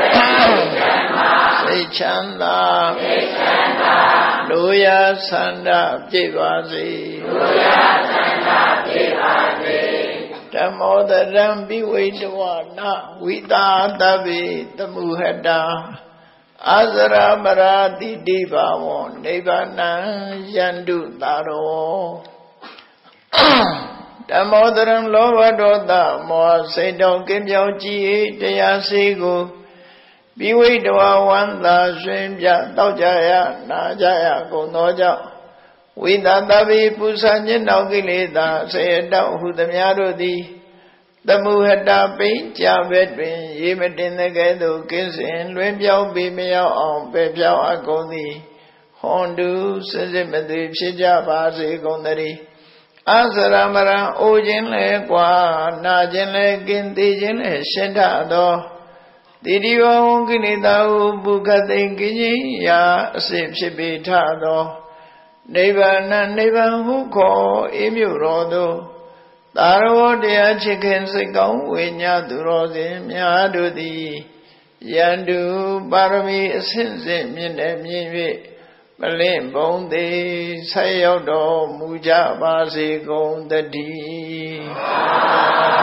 စိတ်ချမ်းသာတို့ရဆန္ဒပြည့်ပါစေဓမ္မောတရံပိဝိတဝနာဝိတာတဗေတမုဟတာအာဇရမရာတိတိဘာဝောနိဗ္ဗာနံယန္တုတာရောဓမ္မောတရံလောဘဒေါသမောဟစိတ်တော်ကင်းပြောင်းကြည်တရားစေကိုပိဝိတဝဝန္တာရွှင်ပြတောက်ကြရနာကြရကုန်သောကြောင့်ဝိသတဗေပုဆာညင်တော်ကိလေသာဆေတောက်ဟုသမျှတို့သည်တမုဟတာပိဉ္ကြဘက်တွင်ရေမတင်တဲ့ကဲ့သို့ကင်းစင်လွင်ပြောင်းပြီးမရောက်အောင်ပယ်ပြောင်းအပ်ကုန်သည်ဟွန်တုစစ်စစ်မသွေဖြစ်ကြပါစေကုန်သတည်းအာဇရမရံအိုခြင်းလဲကွာနာခြင်းလဲကင်းသေးခြင်းလဲရှင်းထသောတိတိဝဝကိလေသာဟုပုခသိင်ကိကြီးရာအစစ်ဖြစ်ပေထသောနိဗ္ဗာန်နိဗ္ဗာန်ဟုခေါ်အေးမြတော်သောသာရဝတရားချစ်ခင်စိတ်ကောင်းဝိညာသူတော်စင်များတို့သည်ယန္တုပါရမီအစဉ်စဉ်မြင့်တဲ့မြင့်၍မလင့်ဘုံသေးဆက်ရောက်တော်မူကြပါစေကုန်တည်း